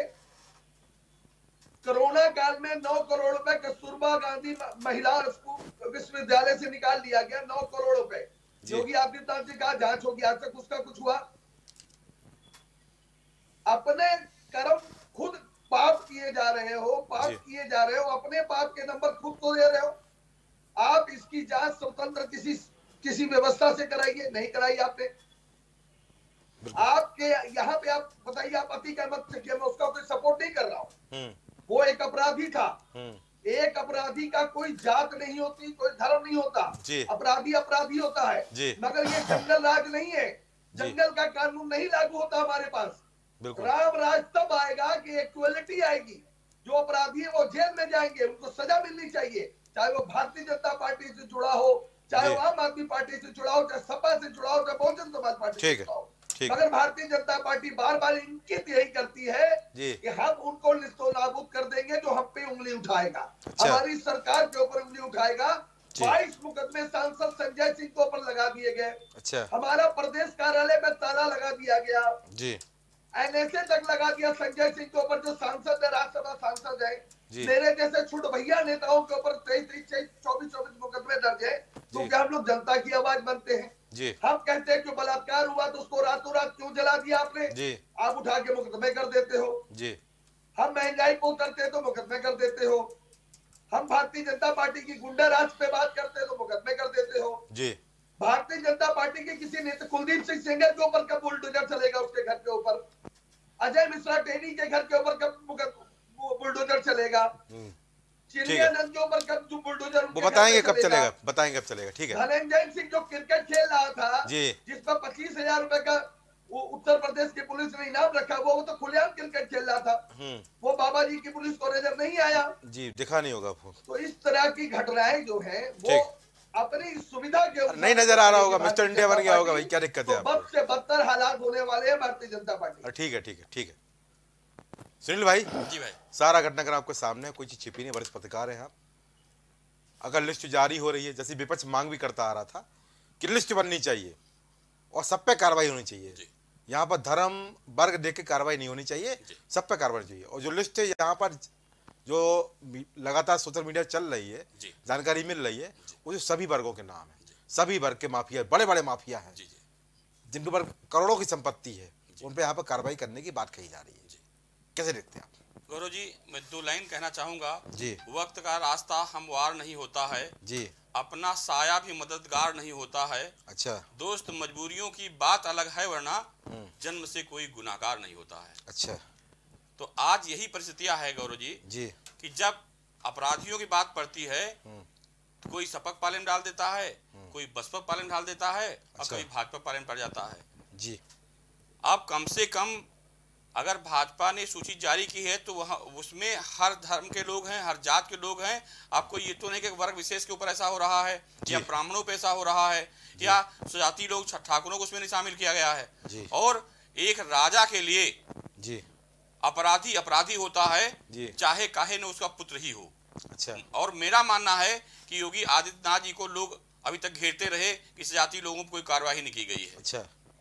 Speaker 5: कोरोना काल में 9 करोड़ रुपए कस्तूरबा गांधी महिला विश्वविद्यालय से निकाल लिया गया, 9 करोड़ रुपए। योगी आदित्यनाथ जी कहा जांच होगी, आज तक उसका कुछ हुआ? अपने कर्म खुद पाप किए जा रहे हो, अपने पाप के नंबर खुद तो दे रहे हो। आप इसकी जांच स्वतंत्र किसी व्यवस्था से कराइए, नहीं कराई आपने। आपके यहाँ पे आप बताइए, आप अतीक अहमद से मैं उसका कोई सपोर्ट नहीं कर रहा हूँ, वो एक अपराधी था। एक अपराधी का कोई जात नहीं होती, कोई धर्म नहीं होता, अपराधी अपराधी होता है। मगर ये जंगल राज नहीं है, जंगल का कानून नहीं लागू होता हमारे पास। राम राज तब आएगा कि इक्वलिटी आएगी, जो अपराधी है वो जेल में जाएंगे, उनको सजा मिलनी चाहिए, चाहे वो भारतीय जनता पार्टी से जुड़ा हो, चाहे वो आम आदमी पार्टी से जुड़ा हो, चाहे सपा से जुड़ा हो, चाहे बहुजन समाज पार्टी से जुड़ा हो। मगर भारतीय जनता पार्टी बार बार इंगित यही करती है कि हम उनको निस्तो नाबूद कर देंगे जो हम पे उंगली उठाएगा। अच्छा। हमारी सरकार के ऊपर उंगली उठाएगा। 22 मुकदमे सांसद संजय सिंह के ऊपर लगा दिए गए। अच्छा। हमारा प्रदेश कार्यालय में ताला लगा दिया गया जी। NSA तक लगा दिया संजय सिंह के ऊपर, जो सांसद है, राज्यसभा सांसद है। मेरे जैसे छुट भैया नेताओं के ऊपर 23-24 मुकदमे दर्ज है, क्योंकि हम लोग जनता की आवाज बनते हैं जी। हम कहते हैं कि बलात्कार हुआ तो उसको रातों रात क्यों जला दिया आपने जी? आप उठा के मुकदमे कर देते हो जी। हम महंगाई को उतरते तो मुकदमे कर देते हो। हम भारतीय जनता पार्टी की गुंडा राज पे बात करते हैं तो मुकदमे कर देते हो जी। भारतीय जनता पार्टी के किसी नेता कुलदीप सिंह सेंगर के ऊपर कब बुलडोजर चलेगा, उसके घर के ऊपर? अजय मिश्रा टेनी के घर के ऊपर कब बुलडोजर चलेगा? चिड़ियानंद के ऊपर कब बुलडोजर? वो
Speaker 2: बताएंगे कब चलेगा, ठीक है।
Speaker 5: धनंजय सिंह जो क्रिकेट खेल रहा था जी, जिस पर 25,000 रुपए का वो उत्तर प्रदेश की पुलिस ने इनाम रखा, वो तो खुलेआम क्रिकेट खेल रहा था, वो बाबा जी की पुलिस को नजर नहीं आया जी, दिखा नहीं होगा। तो इस तरह की घटनाएं जो है वो अपनी सुविधा के
Speaker 2: नहीं नजर आ रहा होगा, मिस्टर इंडिया बन गया होगा भाई, क्या दिक्कत है?
Speaker 5: बद से बदतर हालात होने वाले हैं भारतीय जनता पार्टी।
Speaker 2: ठीक है सुनील भाई जी। भाई सारा घटनाक्रम आपके सामने, कोई चीज छिपी नहीं, वरिष्ठ पत्रकार हैं आप। अगर लिस्ट जारी हो रही है, जैसे विपक्ष मांग भी करता आ रहा था कि लिस्ट बननी चाहिए और सब पे कार्रवाई होनी चाहिए, यहाँ पर धर्म वर्ग देख के कार्रवाई नहीं होनी चाहिए, सब पे कार्रवाई चाहिए। और जो लिस्ट है यहाँ पर जो लगातार सोशल मीडिया चल रही है, जानकारी मिल रही है, वो जो सभी वर्गों के नाम है, सभी वर्ग के माफिया, बड़े बड़े माफिया हैं जिनके ऊपर करोड़ों की संपत्ति है, उन पर यहाँ पर कार्रवाई करने की बात कही जा रही है। कैसे देखते हैं आप?
Speaker 6: गौरव जी, मैं 2 लाइन कहना चाहूंगा जी। वक्त का रास्ता हमवार नहीं होता है जी, अपना साया भी मददगार नहीं होता है। अच्छा। दोस्त मजबूरियों की बात अलग है, वरना जन्म से कोई गुनाहगार नहीं होता है। अच्छा। तो आज यही परिस्थितियां है गौरव जी कि जब अपराधियों की बात पड़ती है तो कोई सपक पालन डाल देता है, कोई बसपा पालन डाल देता है, और कोई भाजपा पालन पड़ जाता है जी। अब कम से कम अगर भाजपा ने सूची जारी की है तो वहाँ उसमें हर धर्म के लोग हैं, हर जात के लोग हैं। आपको ये तो नहीं कि वर्ग विशेष के ऊपर ऐसा हो रहा है या ब्राह्मणों पे ऐसा हो रहा है या स्वजाति लोग ठाकुरों को उसमें नहीं शामिल किया गया है। और एक राजा के लिए जी अपराधी अपराधी होता है, चाहे काहे न उसका पुत्र ही हो। अच्छा। और मेरा मानना है कि योगी आदित्यनाथ जी को लोग अभी तक घेरते रहे, किसी जाति लोगों पर कोई कार्रवाई नहीं की गई है। अच्छा।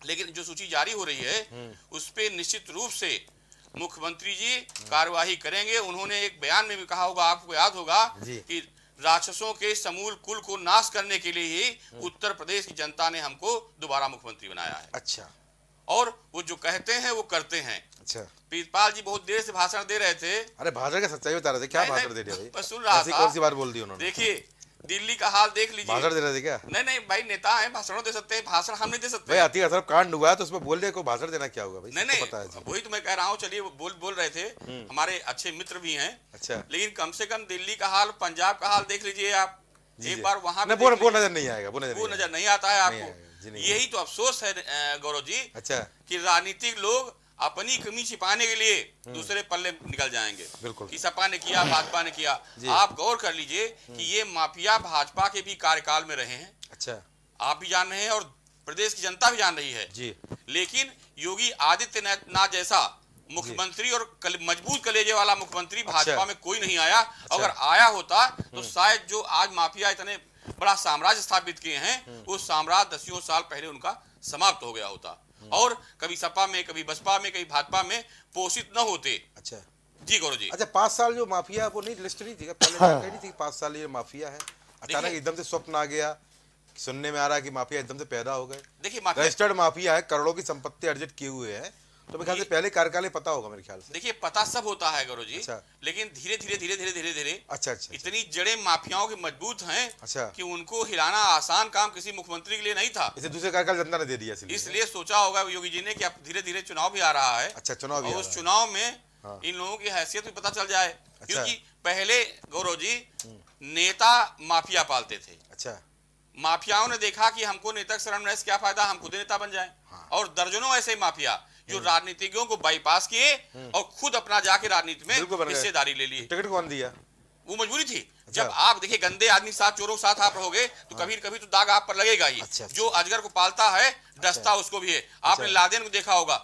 Speaker 6: लेकिन जो सूची जारी हो रही है उस पे निश्चित रूप से मुख्यमंत्री जी कार्यवाही करेंगे। उन्होंने एक बयान में भी कहा होगा, आपको याद होगा, कि राक्षसों के समूल कुल को नाश करने के लिए ही उत्तर प्रदेश की जनता ने हमको दोबारा मुख्यमंत्री बनाया है।
Speaker 2: अच्छा।
Speaker 6: और वो जो कहते हैं वो करते हैं।
Speaker 2: अच्छा।
Speaker 6: प्रीतपाल जी बहुत देर से भाषण दे रहे थे।
Speaker 2: अरे भाषण का सच्चाई बता रहे थे, क्या भाषण दे रहे भाई?
Speaker 6: सुन रहा था।
Speaker 2: कौन सी बात बोल दी उन्होंने?
Speaker 6: देखिए दिल्ली का हाल देख लीजिए।
Speaker 2: भाषण दे रहे थे क्या?
Speaker 6: नहीं भाई, नेता हैं, भाषण दे सकते हैं, भाषण हम नहीं दे सकते
Speaker 2: भाई। अति असर कांड हुआ है तो उसमें बोल दिया, कोई भाषण देना क्या होगा भाई?
Speaker 6: नहीं पता है, वही तो मैं कह रहा हूँ। चलिए बोल रहे थे, हमारे अच्छे मित्र भी हैं।
Speaker 2: अच्छा।
Speaker 6: लेकिन कम से कम दिल्ली का हाल, पंजाब का हाल देख लीजिए आप एक बार। वहाँ
Speaker 2: वो नजर नहीं आएगा, वो
Speaker 6: नजर नहीं आता है आपको। यही तो अफसोस है गौरव जी।
Speaker 2: अच्छा।
Speaker 6: कि राजनीतिक लोग अपनी कमी छिपाने के लिए दूसरे पल्ले निकल जाएंगे।
Speaker 2: बिल्कुल।
Speaker 6: कि सपा ने किया, भाजपा ने किया। आप गौर कर लीजिए कि ये माफिया भाजपा के भी कार्यकाल में रहे हैं।
Speaker 2: अच्छा।
Speaker 6: आप भी जान रहे हैं और प्रदेश की जनता भी जान रही है
Speaker 2: जी।
Speaker 6: लेकिन योगी आदित्यनाथ जैसा मुख्यमंत्री और मजबूत कलेजे वाला मुख्यमंत्री भाजपा में कोई नहीं आया। अगर आया होता तो शायद जो आज माफिया इतने बड़ा साम्राज्य स्थापित किए हैं, उस साम्राज्य दसियों साल पहले उनका समाप्त हो गया होता और कभी सपा में, कभी बसपा में, कभी भाजपा में पोषित न होते।
Speaker 2: अच्छा
Speaker 6: जी गौरव जी।
Speaker 2: अच्छा, 5 साल जो माफिया वो नहीं लिस्ट नहीं थी पहले? कही नहीं थी 5 साल ये माफिया है, अचानक एकदम से स्वप्न आ गया, सुनने में आ रहा है कि माफिया एकदम से पैदा हो गए।
Speaker 6: देखिए
Speaker 2: रजिस्टर्ड माफिया है, करोड़ों की संपत्ति अर्जित किए हुए हैं, तो मेरे ख्याल से पहले कार्यकाल में पता होगा मेरे ख्याल से।
Speaker 6: देखिए पता सब होता है गौरव जी।
Speaker 2: अच्छा।
Speaker 6: लेकिन धीरे धीरे
Speaker 2: अच्छा
Speaker 6: इतनी जड़ें माफियाओं की मजबूत हैं।
Speaker 2: अच्छा।
Speaker 6: कि उनको हिलाना आसान काम किसी मुख्यमंत्री के लिए नहीं था।
Speaker 2: इसे दूसरे कार्यकाल जनता ने दे दिया,
Speaker 6: इसलिए सोचा होगा योगी जी ने कि अब धीरे धीरे चुनाव भी आ रहा है।
Speaker 2: अच्छा, चुनाव भी
Speaker 6: उस चुनाव में इन लोगों की हैसियत भी पता चल जाए। क्योंकि पहले गौरव जी नेता माफिया पालते थे।
Speaker 2: अच्छा।
Speaker 6: माफियाओं ने देखा कि हमको नेता शरण रहने से क्या फायदा, हम खुद नेता बन जाएं। और दर्जनों ऐसे माफिया जो राजनीतिज्ञों को बाईपास किए और खुद अपना जाके राजनीति में हिस्सेदारी ले ली।
Speaker 2: टिकट कौन दिया?
Speaker 6: वो मजबूरी थी। जब आप देखिए गंदे आदमी साथ, चोरों के साथ आप रहोगे तो कभी कभी तो दाग आप पर लगेगा ही। जो अजगर को पालता है डसता उसको भी है। आपने लादेन को देखा होगा,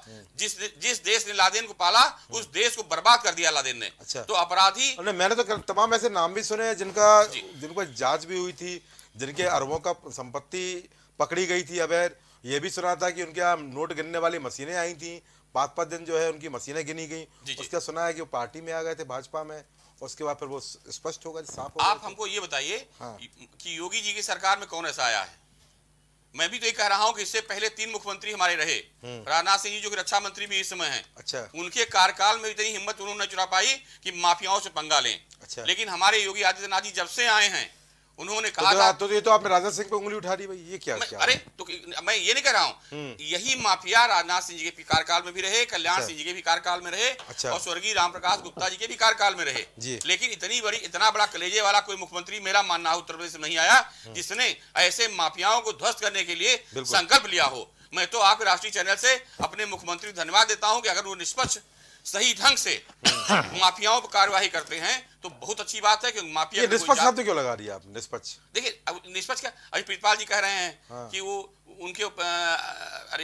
Speaker 6: जिस देश ने लादेन को पाला उस देश को बर्बाद कर दिया लादेन ने। तो अपराधी,
Speaker 2: मैंने तो तमाम ऐसे नाम भी सुने जिनको जांच भी हुई थी, जिनके अरबों का संपत्ति पकड़ी गई थी अवैध। ये भी सुना था कि उनके यहाँ नोट गिनने वाली मशीनें आई थी, 5-5 दिन जो है उनकी मशीनें गिनी गई। उसका सुना है कि वो पार्टी में आ गए थे भाजपा में, उसके बाद फिर वो स्पष्ट होगा, साफ होगा।
Speaker 6: आप हमको ये बताइए कि योगी जी की सरकार में कौन ऐसा आया है? मैं भी तो ये कह रहा हूँ कि इससे पहले 3 मुख्यमंत्री हमारे रहे। राजनाथ सिंह जी जो कि रक्षा मंत्री भी इस समय हैं।
Speaker 2: अच्छा।
Speaker 6: उनके कार्यकाल में इतनी हिम्मत उन्होंने चुरा पाई कि माफियाओं से पंगा लें। अच्छा। लेकिन हमारे योगी आदित्यनाथ जी जब से आए हैं उन्होंने कहा था
Speaker 2: तो ये तो आपने राजनाथ सिंह पे उंगली उठा दी भाई, ये क्या?
Speaker 6: अरे तो मैं ये नहीं कह रहा हूँ, यही माफिया राजनाथ सिंह जी के कार्यकाल में भी रहे, कल्याण सिंह जी के भी कार्यकाल में रहे। अच्छा। और स्वर्गीय रामप्रकाश गुप्ता जी के भी कार्यकाल में रहे। लेकिन इतना बड़ा कलेजे वाला कोई मुख्यमंत्री मेरा मानना है उत्तर प्रदेश में नहीं आया जिसने ऐसे माफियाओं को ध्वस्त करने के लिए संकल्प लिया हो। मैं तो आपके राष्ट्रीय चैनल से अपने मुख्यमंत्री धन्यवाद देता हूँ कि अगर वो निष्पक्ष सही ढंग से माफियाओं पर कार्यवाही करते हैं तो बहुत अच्छी बात है। कि माफिया
Speaker 2: निष्पक्ष शब्द क्यों लगा दिया आपने? निष्पक्ष,
Speaker 6: देखिए अब निष्पक्ष क्या, अभी प्रीतपाल जी कह रहे हैं कि वो उनके अरे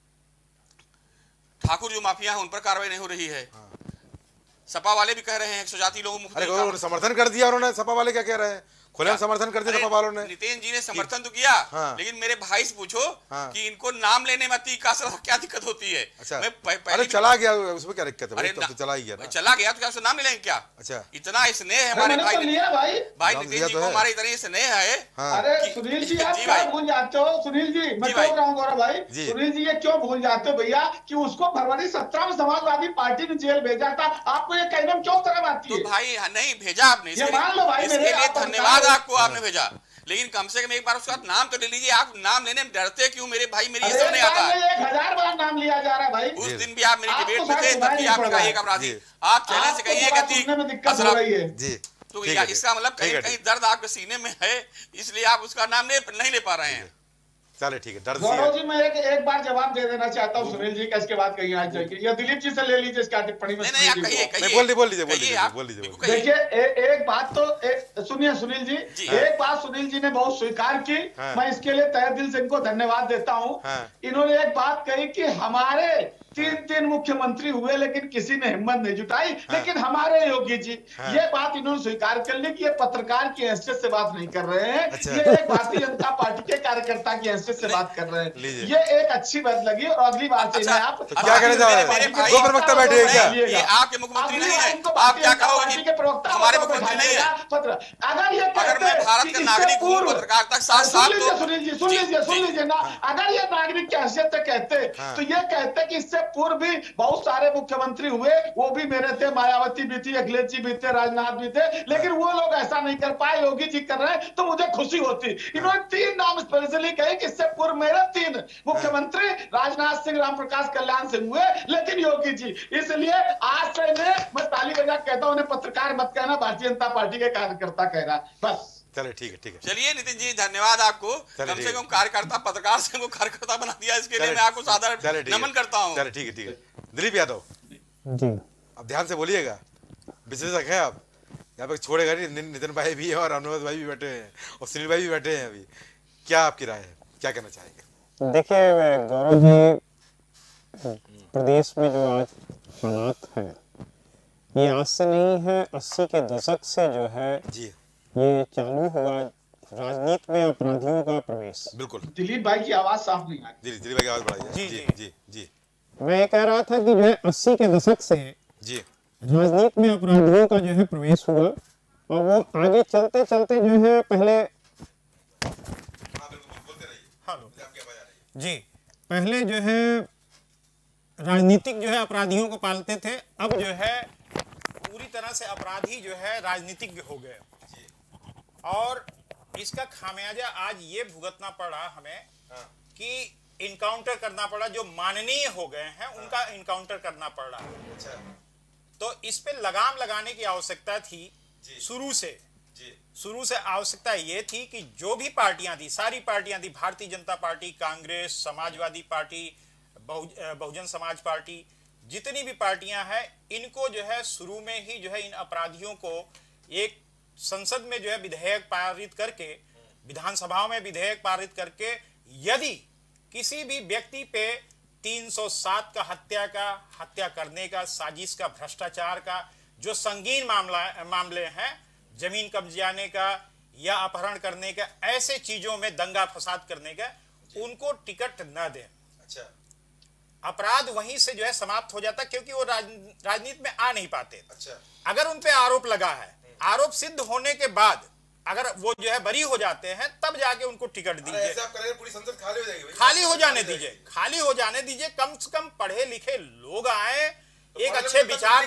Speaker 6: ठाकुर जो माफिया है उन पर कार्रवाई नहीं हो रही है। सपा वाले भी कह रहे हैं 100 जाति लोगों
Speaker 2: को समर्थन कर दिया उन्होंने। सपा वाले क्या कह रहे हैं? खुले समर्थन कर दिया सपा वालों ने।
Speaker 6: नितिन जी ने समर्थन तो किया। लेकिन मेरे भाई से पूछो कि इनको नाम लेने में क्या दिक्कत होती है?
Speaker 2: अच्छा। अरे चला गया, उसमें क्या दिक्कत है? तो चला ही गया ना।
Speaker 6: चला गया तो क्या उसको नाम ले लेंगे क्या? अच्छा। इतना स्नेह है हमारे भाई नितिन जी को, हमारे इतने स्नेह है।
Speaker 4: अरे सुनील जी आप क्या भूल जाते हो? सुनील जी मैं बोल रहा हूँ गौरव भाई, सुनील जी ये क्यों भूल जाते हो भैया कि उसको फरवरी 17 में समाजवादी पार्टी ने जेल भेजा था। आपको ये कहने में क्यों शर्म आती है?
Speaker 6: तो भाई नहीं भेजा आपने,
Speaker 4: मान लो भाई,
Speaker 6: इसके लिए धन्यवाद आपको, आपने भेजा। लेकिन कम से कम एक बार उसका नाम तो ले लीजिए। आप नाम लेने में डरते क्यों मेरे भाई? मेरी ये समझ नहीं आता है।
Speaker 4: 1000 बार नाम लिया जा रहा है भाई।
Speaker 6: उस दिन भी आप मेरी डिबेट में थे, तब भी आपने कहा एक अपराधी। आप चैनल से कहिए
Speaker 2: जी।
Speaker 6: तो इसका मतलब कहीं कहीं दर्द आपके सीने में है, इसलिए आप उसका नाम नहीं ले पा रहे हैं।
Speaker 2: चले ठीक है।
Speaker 4: गौरव जी मैं एक बार जवाब दे देना चाहता हूँ सुनील जी का, इसके बाद कहीं आज जाएगी या दिलीप जी से ले लीजिए इसका टिप्पणी में।
Speaker 2: बोल दीजिए।
Speaker 4: देखिए एक बात तो सुनिए सुनील जी, एक बात सुनील जी ने बहुत स्वीकार की, मैं इसके लिए तहे दिल से इनको धन्यवाद देता हूँ। इन्होंने एक बात कही कि हमारे तीन मुख्यमंत्री हुए लेकिन किसी ने हिम्मत नहीं जुटाई। लेकिन हमारे योगी जी ये बात इन्होंने स्वीकार कर ली कि ये पत्रकार की हैसियत से बात नहीं कर रहे हैं, ये एक भारतीय जनता पार्टी के कार्यकर्ता की हैसियत से बात कर रहे हैं। ये एक अच्छी बात लगी और अगली बात से आप
Speaker 2: क्या कहना चाह रहे हैं? दो प्रवक्ता बैठे हैं क्या?
Speaker 6: आपके मुख्यमंत्री नहीं है, आप क्या कहोगे? हमारे मुख्यमंत्री नहीं है।
Speaker 4: अगर
Speaker 6: मैं भारत का नागरिक हूं, पत्रकारिता के साथ साथ तो
Speaker 4: सुन लीजिए ना, अगर ये नागरिक की हैसियत से कहते तो ये कहते कि इससे पूर्व भी बहुत सारे मुख्यमंत्री हुए, वो भी मेरे थे, मायावती भी थी, अखिलेश जी भी थे, राजनाथ भी थे, लेकिन वो लोग ऐसा नहीं कर पाए, योगी जी कर रहे हैं तो मुझे खुशी होती। इन्होंने 3 नाम स्पेशली कहे कि इससे पूर्व मेरे 3 मुख्यमंत्री राजनाथ सिंह, रामप्रकाश कल्याण सिंह हुए, लेकिन योगी जी। इसलिए आज से मैं ताली बजा कहता हूं, उन्हें पत्रकार मत कहना, भारतीय जनता पार्टी के कार्यकर्ता कहना, बस।
Speaker 2: चलिए ठीक है, ठीक है।
Speaker 6: चलिए नितिन जी, धन्यवाद आपको, कम से कम कार्यकर्ता पत्रकार से कार्यकर्ता बना दिया, इसके लिए मैं आपको सादर नमन करता हूँ।
Speaker 2: चलिए ठीक है, ठीक है। दिलीप यादव
Speaker 7: जी,
Speaker 2: अब ध्यान से बोलिएगा, विशेषज्ञ हैं आप, यहाँ पे छोड़ेगा नहीं। नितिन भाई भी है और अनुराग भाई भी बैठे हैं और सुनील भाई भी बैठे हैं। अभी क्या आपकी राय है, क्या कहना चाहेंगे?
Speaker 7: देखिए गौरव जी, प्रदेश में जो आज हालात है ये आज से नहीं है, 80 के दशक से जो है
Speaker 2: जी
Speaker 7: ये चालू हुआ राजनीति में अपराधियों का प्रवेश।
Speaker 2: बिल्कुल।
Speaker 4: दिलीप भाई की आवाज साफ नहीं आ रही।
Speaker 2: दिलीप भाई की आवाज बढ़ाइए।
Speaker 7: जी
Speaker 2: जी जी जी।
Speaker 7: मैं कह रहा था कि जो है 80 के दशक से
Speaker 2: जी
Speaker 7: राजनीति में अपराधियों का जो है प्रवेश हुआ और वो आगे चलते चलते जो है पहले जी पहले जो है राजनीतिक जो है अपराधियों को पालते थे, अब जो है पूरी तरह से अपराधी जो है राजनीतिज्ञ हो गए और इसका खामियाजा आज ये भुगतना पड़ा हमें कि इनकाउंटर करना पड़ा, जो माननीय हो गए हैं उनका इनकाउंटर करना पड़ रहा है। तो इस पे लगाम लगाने की आवश्यकता थी शुरू से आवश्यकता ये थी कि जो भी पार्टियां थी, सारी पार्टियां थी, Bharatiya Janata Party, Congress, Samajwadi Party, Bahujan Samaj Party, जितनी भी पार्टियां हैं, इनको जो है शुरू में ही जो है इन अपराधियों को एक संसद में जो है विधेयक पारित करके, विधानसभाओं में विधेयक पारित करके, यदि किसी भी व्यक्ति पे 307 का हत्या करने का, साजिश का, भ्रष्टाचार का जो संगीन मामले हैं, जमीन कब्जाने का या अपहरण करने का, ऐसे चीजों में दंगा फसाद करने का, उनको टिकट न दें।
Speaker 2: अच्छा,
Speaker 7: अपराध वहीं से जो है समाप्त हो जाता, क्योंकि वो राजनीति में आ नहीं पाते।
Speaker 2: अच्छा,
Speaker 7: अगर उन पे आरोप लगा है, आरोप सिद्ध होने के बाद अगर वो जो है बरी हो जाते हैं, तब जाके उनको टिकट दीजिए।
Speaker 2: ऐसा आप करेंगे पूरी संसद खाली हो जाएगी भाई।
Speaker 7: खाली हो जाने दीजिए, खाली हो जाने दीजिए। कम से कम पढ़े लिखे लोग आए, एक अच्छे विचार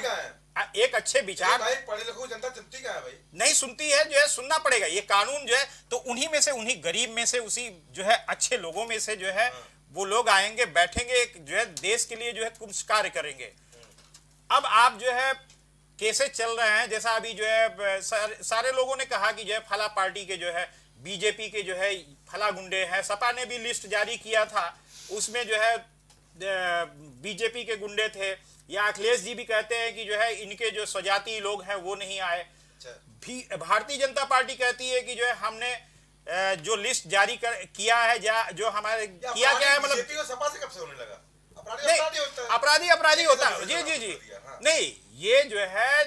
Speaker 2: भाई, पढ़े लिखे जनता सुनती क्या है भाई?
Speaker 7: नहीं सुनती है, जो है सुनना पड़ेगा। ये कानून जो है तो उन्हीं में से, उन्हीं गरीब में से, उसी जो है अच्छे लोगों में से जो है वो लोग आएंगे, बैठेंगे, जो है देश के लिए जो है कुछ कार्य करेंगे। अब आप जो है केसेस चल रहे हैं, जैसा अभी जो है सारे लोगों ने कहा कि जो है फला पार्टी के जो है, बीजेपी के जो है फला गुंडे हैं। सपा ने भी लिस्ट जारी किया था, उसमें जो है बीजेपी के गुंडे थे, या अखिलेश जी भी कहते हैं कि जो है इनके जो स्वजाती लोग हैं वो नहीं आए। भारतीय जनता पार्टी कहती है कि जो है हमने जो लिस्ट जारी किया है, जो हमारे किया गया है, मतलब
Speaker 2: सपा से कब से होने लगा?
Speaker 7: अपराधी होता है। जी जी जी, नहीं, ये जो है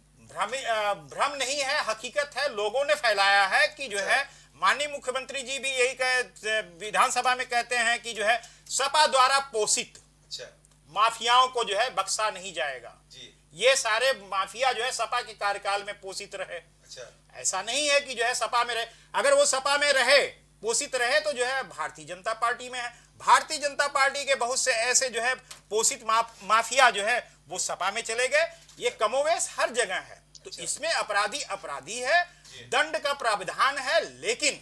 Speaker 7: भ्रम नहीं है, हकीकत है। लोगों ने फैलाया है कि जो है माननीय मुख्यमंत्री जी भी यही विधानसभा में कहते हैं कि जो है सपा द्वारा पोषित माफियाओं को जो है बख्शा नहीं जाएगा। ये सारे माफिया जो है सपा के कार्यकाल में पोषित रहे। ऐसा नहीं है कि जो है सपा में रहे। अगर वो सपा में रहे, पोषित रहे, तो जो है भारतीय जनता पार्टी में है। भारतीय जनता पार्टी के बहुत से ऐसे जो है पोषित माफिया जो है वो सपा में चले गए। ये कमोवेश हर जगह है। तो इसमें अपराधी है, दंड का प्रावधान है, लेकिन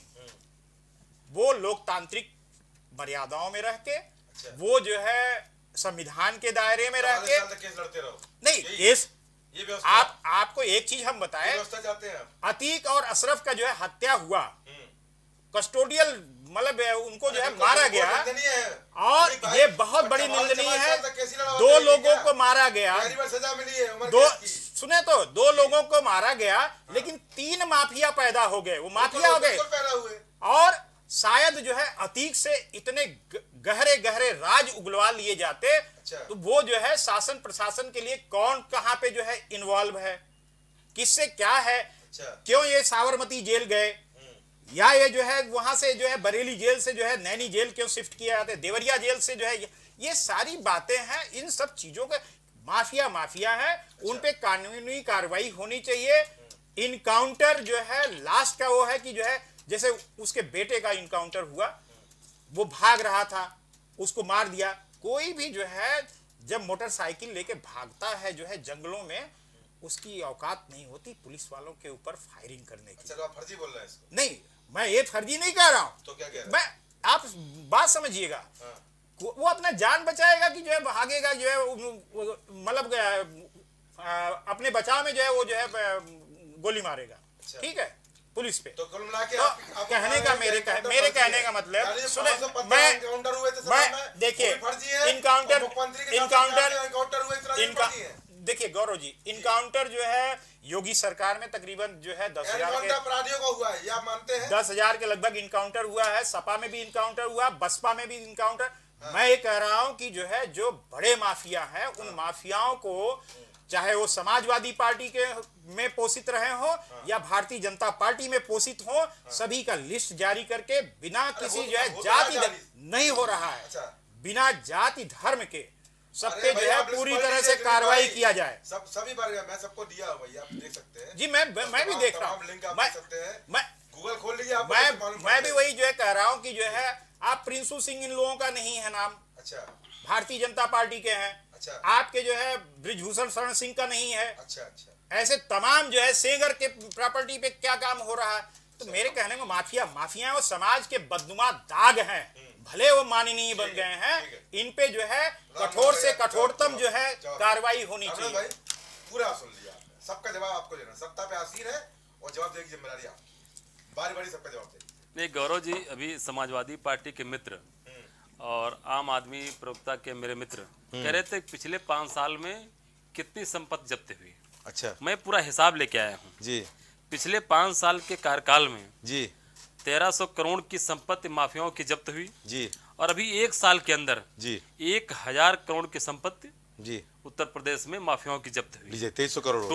Speaker 7: वो लोकतांत्रिक मर्यादाओं में रह के, वो जो है संविधान के दायरे में रह के। नहीं, केस आपको एक चीज हम बताएं, अतीक और अशरफ का जो है हत्या हुआ, कस्टोडियल मतलब उनको जो है मारा गया, और ये बहुत बड़ी निंदनीय है। 2 लोगों को मारा गया, सुने तो 2 लोगों को मारा गया, लेकिन 3 माफिया पैदा हो गए। वो माफिया हो गए, और शायद जो है अतीक से इतने गहरे गहरे राज उगलवा लिए जाते, तो वो जो है शासन प्रशासन के लिए कौन कहां पे जो है इन्वॉल्व है, किससे क्या है, क्यों ये साबरमती जेल गए, या ये जो है वहां से जो है बरेली जेल से जो है नैनी जेल क्यों शिफ्ट किया जाता है, देवरिया जेल से जो है ये सारी बातें हैं। इन सब चीजों के माफिया है, उन पे कानूनी कार्रवाई होनी चाहिए। इनकाउंटर जो है लास्ट का वो है कि जो है जैसे उसके बेटे का इनकाउंटर हुआ, वो भाग रहा था, उसको मार दिया। कोई भी जो है जब मोटरसाइकिल लेके भागता है जो है जंगलों में, उसकी औकात नहीं होती पुलिस वालों के ऊपर फायरिंग करने की।
Speaker 2: चलो आप फर्जी बोल रहे हैं इसको।
Speaker 7: नहीं, मैं ये फर्जी नहीं कह रहा हूं,
Speaker 2: तो क्या कह रहे हैं?
Speaker 7: मैं आप बात समझिएगा। वो अपना जान बचाएगा कि जो है भागेगा, जो है मतलब अपने बचाव में जो है वो जो है गोली मारेगा। ठीक है, पुलिस पे।
Speaker 2: तो कुल मिला के
Speaker 7: कहने का मेरे कहने का मतलब सुने, मैं देखिए देखिए गौरव जी, इनकाउंटर जो है योगी सरकार में तकरीबन जो है 10,000 के
Speaker 2: अपराधियों का हुआ है, ये आप मानते हैं?
Speaker 7: 10,000 के लगभग इनकाउंटर हुआ है। सपा में भी इनकाउंटर हुआ, बसपा में भी इनकाउंटर। मैं ये कह रहा हूं कि जो है जो बड़े माफिया हैं, उन माफियाओं को चाहे वो समाजवादी पार्टी के में पोषित रहे हो या भारतीय जनता पार्टी में पोषित हो, सभी का लिस्ट जारी करके बिना किसी जो है जाति नहीं हो रहा है, बिना जाति धर्म के सब पे जो है पूरी तरह से कार्रवाई किया जाए।
Speaker 2: सभी बार मैं सबको दिया भैया, आप देख सकते हैं
Speaker 7: जी। मैं भी देख रहा हूँ,
Speaker 2: मैं गूगल खोल लीजिए,
Speaker 7: मैं भी वही जो है कह रहा हूँ कि जो है आप प्रिंसू सिंह इन लोगों का नहीं है नाम,
Speaker 2: अच्छा,
Speaker 7: भारतीय जनता पार्टी के हैं।
Speaker 2: अच्छा,
Speaker 7: आपके जो है बृजभूषण शरण सिंह का नहीं है।
Speaker 2: अच्छा अच्छा,
Speaker 7: ऐसे तमाम जो है सेंगर के प्रॉपर्टी पे क्या काम हो रहा है। तो मेरे कहने में माफिया और समाज के बदनुमा दाग हैं, भले वो माननीय बन गए हैं, इन पे जो है कठोर से कठोरतम जो है कार्रवाई होनी चाहिए।
Speaker 2: पूरा सुन लिया आपने, सबका जवाब आपको देना, सत्ता पे आसीन है और जवाब देने की जिम्मेदारी आप, बारी बारी सबका जवाब देंगे।
Speaker 3: नहीं गौरव जी, अभी समाजवादी पार्टी के मित्र और आम आदमी प्रवक्ता के मेरे मित्र कह रहे थे पिछले 5 साल में कितनी संपत्ति जब्त हुई।
Speaker 2: अच्छा,
Speaker 3: मैं पूरा हिसाब लेके आया हूँ
Speaker 2: जी।
Speaker 3: पिछले 5 साल के कार्यकाल में
Speaker 2: जी
Speaker 3: 1300 करोड़ की संपत्ति माफियाओं की जब्त हुई जी, और अभी 1 साल के अंदर जी 1000 करोड़ की संपत्ति जी उत्तर प्रदेश में माफियाओं की जब्त हुई।
Speaker 2: 2300 करोड़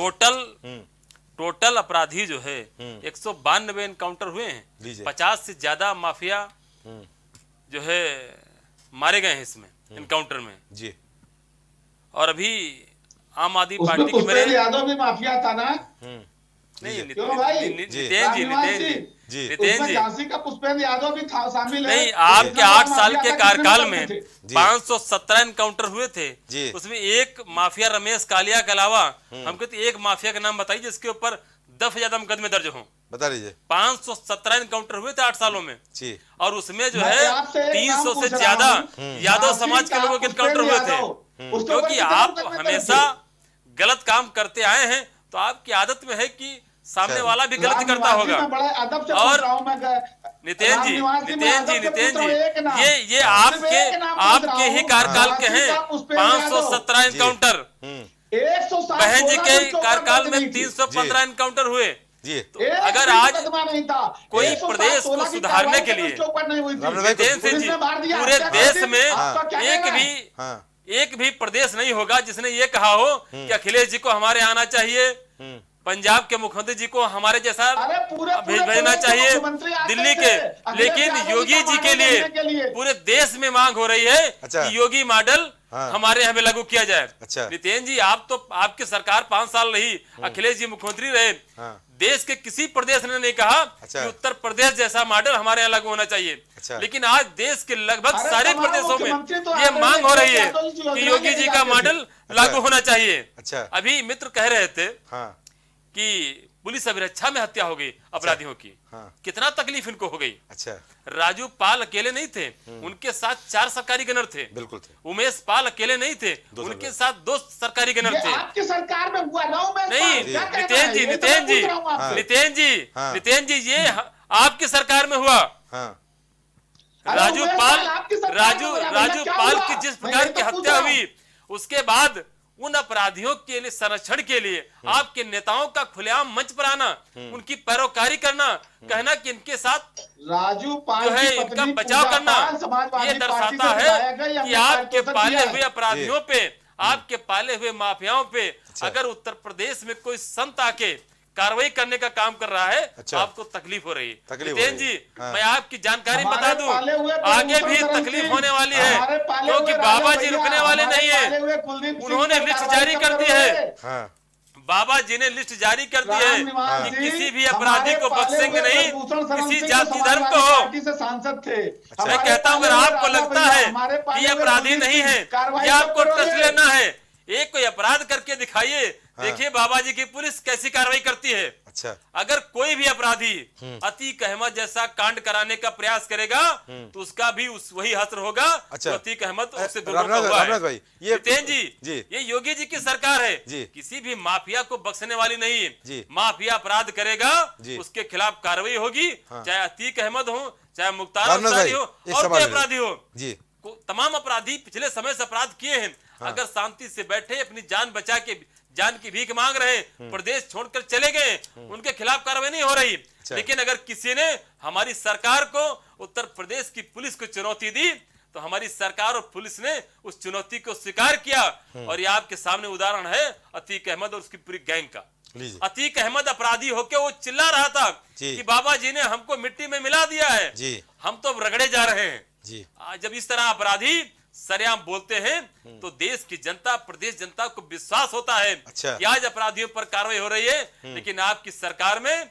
Speaker 3: टोटल अपराधी जो है 192 एनकाउंटर हुए हैं, 50 से ज्यादा माफिया जो है मारे गए हैं इसमें एनकाउंटर में जी। और अभी आम आदमी पार्टी के मेरे
Speaker 4: यादव भी माफिया था ना?
Speaker 3: नहीं
Speaker 4: नितेन जी झांसी का पुष्पेंद्र यादव भी था शामिल है।
Speaker 3: नहीं, आपके 8 साल के कार्यकाल में 517 एनकाउंटर हुए थे, उसमें एक माफिया रमेश कालिया के अलावा हम कहते एक माफिया का नाम बताइए जिसके ऊपर 10 से ज्यादा मुकदमे दर्ज हों।
Speaker 2: बता दीजिए।
Speaker 3: 517 एनकाउंटर हुए थे 8 सालों में जी, और उसमें जो है 300 से ज्यादा यादव समाज के लोगों के एनकाउंटर हुए थे। क्योंकि आप हमेशा गलत काम करते आए हैं, तो आपकी आदत में है कि सामने वाला भी गलती करता होगा। और नितेन जी ये आपके ही कार्यकाल के हैं 517 एनकाउंटर, बहन जी के कार्यकाल में 315 एनकाउंटर हुए जी। तो अगर आज कोई प्रदेश को सुधारने के लिए नितेन सिंह जी पूरे देश में एक भी प्रदेश नहीं होगा जिसने ये कहा हो कि अखिलेश जी को हमारे आना चाहिए, पंजाब के मुख्यमंत्री जी को हमारे जैसा भेजना चाहिए दिल्ली के, लेकिन योगी जी के लिए पूरे देश में मांग हो रही है कि योगी मॉडल हमारे यहाँ लागू किया जाए। नितेन जी, आप तो आपकी सरकार 5 साल रही, अखिलेश जी मुख्यमंत्री रहे, देश के किसी प्रदेश ने नहीं कहा कि उत्तर प्रदेश जैसा मॉडल हमारे यहाँ लागू होना चाहिए। लेकिन आज देश के लगभग सारे प्रदेशों में ये मांग हो रही है कि योगी जी का मॉडल लागू होना चाहिए। अभी मित्र कह रहे थे कि पुलिस अभिरक्षा में हत्या हो गई अपराधियों की, कितना तकलीफ इनको हो गई। अच्छा, राजू पाल अकेले नहीं थे, उनके साथ 4 सरकारी गनर थे। बिल्कुल थे। उमेश पाल अकेले नहीं थे, उनके साथ 2 सरकारी गनर थे।
Speaker 4: आपकी सरकार में हुआ ना?
Speaker 3: नहीं नितेन जी ये आपकी सरकार में हुआ। राजू पाल की जिस प्रकार की हत्या हुई, उसके बाद उन अपराधियों के लिए संरक्षण के लिए आपके नेताओं का खुलेआम मंच पर आना, उनकी पैरोकारी करना, कहना कि इनके साथ
Speaker 4: राजू पाल
Speaker 3: जो है इनका बचाव करना, ये दर्शाता है कि आपके पाले हुए अपराधियों पे, आपके पाले हुए माफियाओं पे अगर उत्तर प्रदेश में कोई संत आके कार्रवाई करने का काम कर रहा है, आपको तकलीफ हो रही है। नितेन जी, मैं आपकी जानकारी बता दूं, आगे भी तकलीफ होने वाली है, क्योंकि बाबा जी रुकने वाले नहीं है। उन्होंने लिस्ट जारी कर दी है, बाबा जी ने लिस्ट जारी कर दी है कि किसी भी अपराधी को बख्शेंगे नहीं, किसी जाति धर्म को हो।
Speaker 4: सांसद थे।
Speaker 3: मैं कहता हूँ अगर आपको लगता है कि अपराधी नहीं है या आपको ट्रस्ट लेना है, एक कोई अपराध करके दिखाइए, देखिए बाबा जी की पुलिस कैसी कार्रवाई करती है।
Speaker 2: अच्छा,
Speaker 3: अगर कोई भी अपराधी अतीक अहमद जैसा कांड कराने का प्रयास करेगा तो उसका भी वही हश्र होगा।
Speaker 2: अच्छा,
Speaker 3: तो अतीक अहमद उससे दोनों का हुआ है।
Speaker 2: भाई,
Speaker 3: नितेन जी, ये योगी जी की सरकार है, किसी भी माफिया को बख्शने वाली नहीं है। माफिया अपराध करेगा उसके खिलाफ कार्रवाई होगी, चाहे अतीक अहमद हो, चाहे मुख्तार अंसारी हो, और कोई अपराधी हो। तमाम अपराधी पिछले समय से अपराध किए हैं, अगर शांति से बैठे अपनी जान बचा के जान की भीख मांग रहे हैं, प्रदेश छोड़कर चले गए, उनके खिलाफ कार्रवाई नहीं हो रही। लेकिन अगर किसी ने हमारी सरकार को, उत्तर प्रदेश की पुलिस को चुनौती दी, तो हमारी सरकार और पुलिस ने उस चुनौती को स्वीकार किया। और ये आपके सामने उदाहरण है अतीक अहमद और उसकी पूरी गैंग का। अतीक अहमद अपराधी होकर वो चिल्ला रहा था कि बाबा जी ने हमको मिट्टी में मिला दिया है, हम तो रगड़े जा रहे हैं। जब इस तरह अपराधी सरेआम बोलते हैं तो देश की जनता, प्रदेश जनता को विश्वास होता है कि आज अपराधियों पर कार्रवाई हो रही है। लेकिन आपकी सरकार में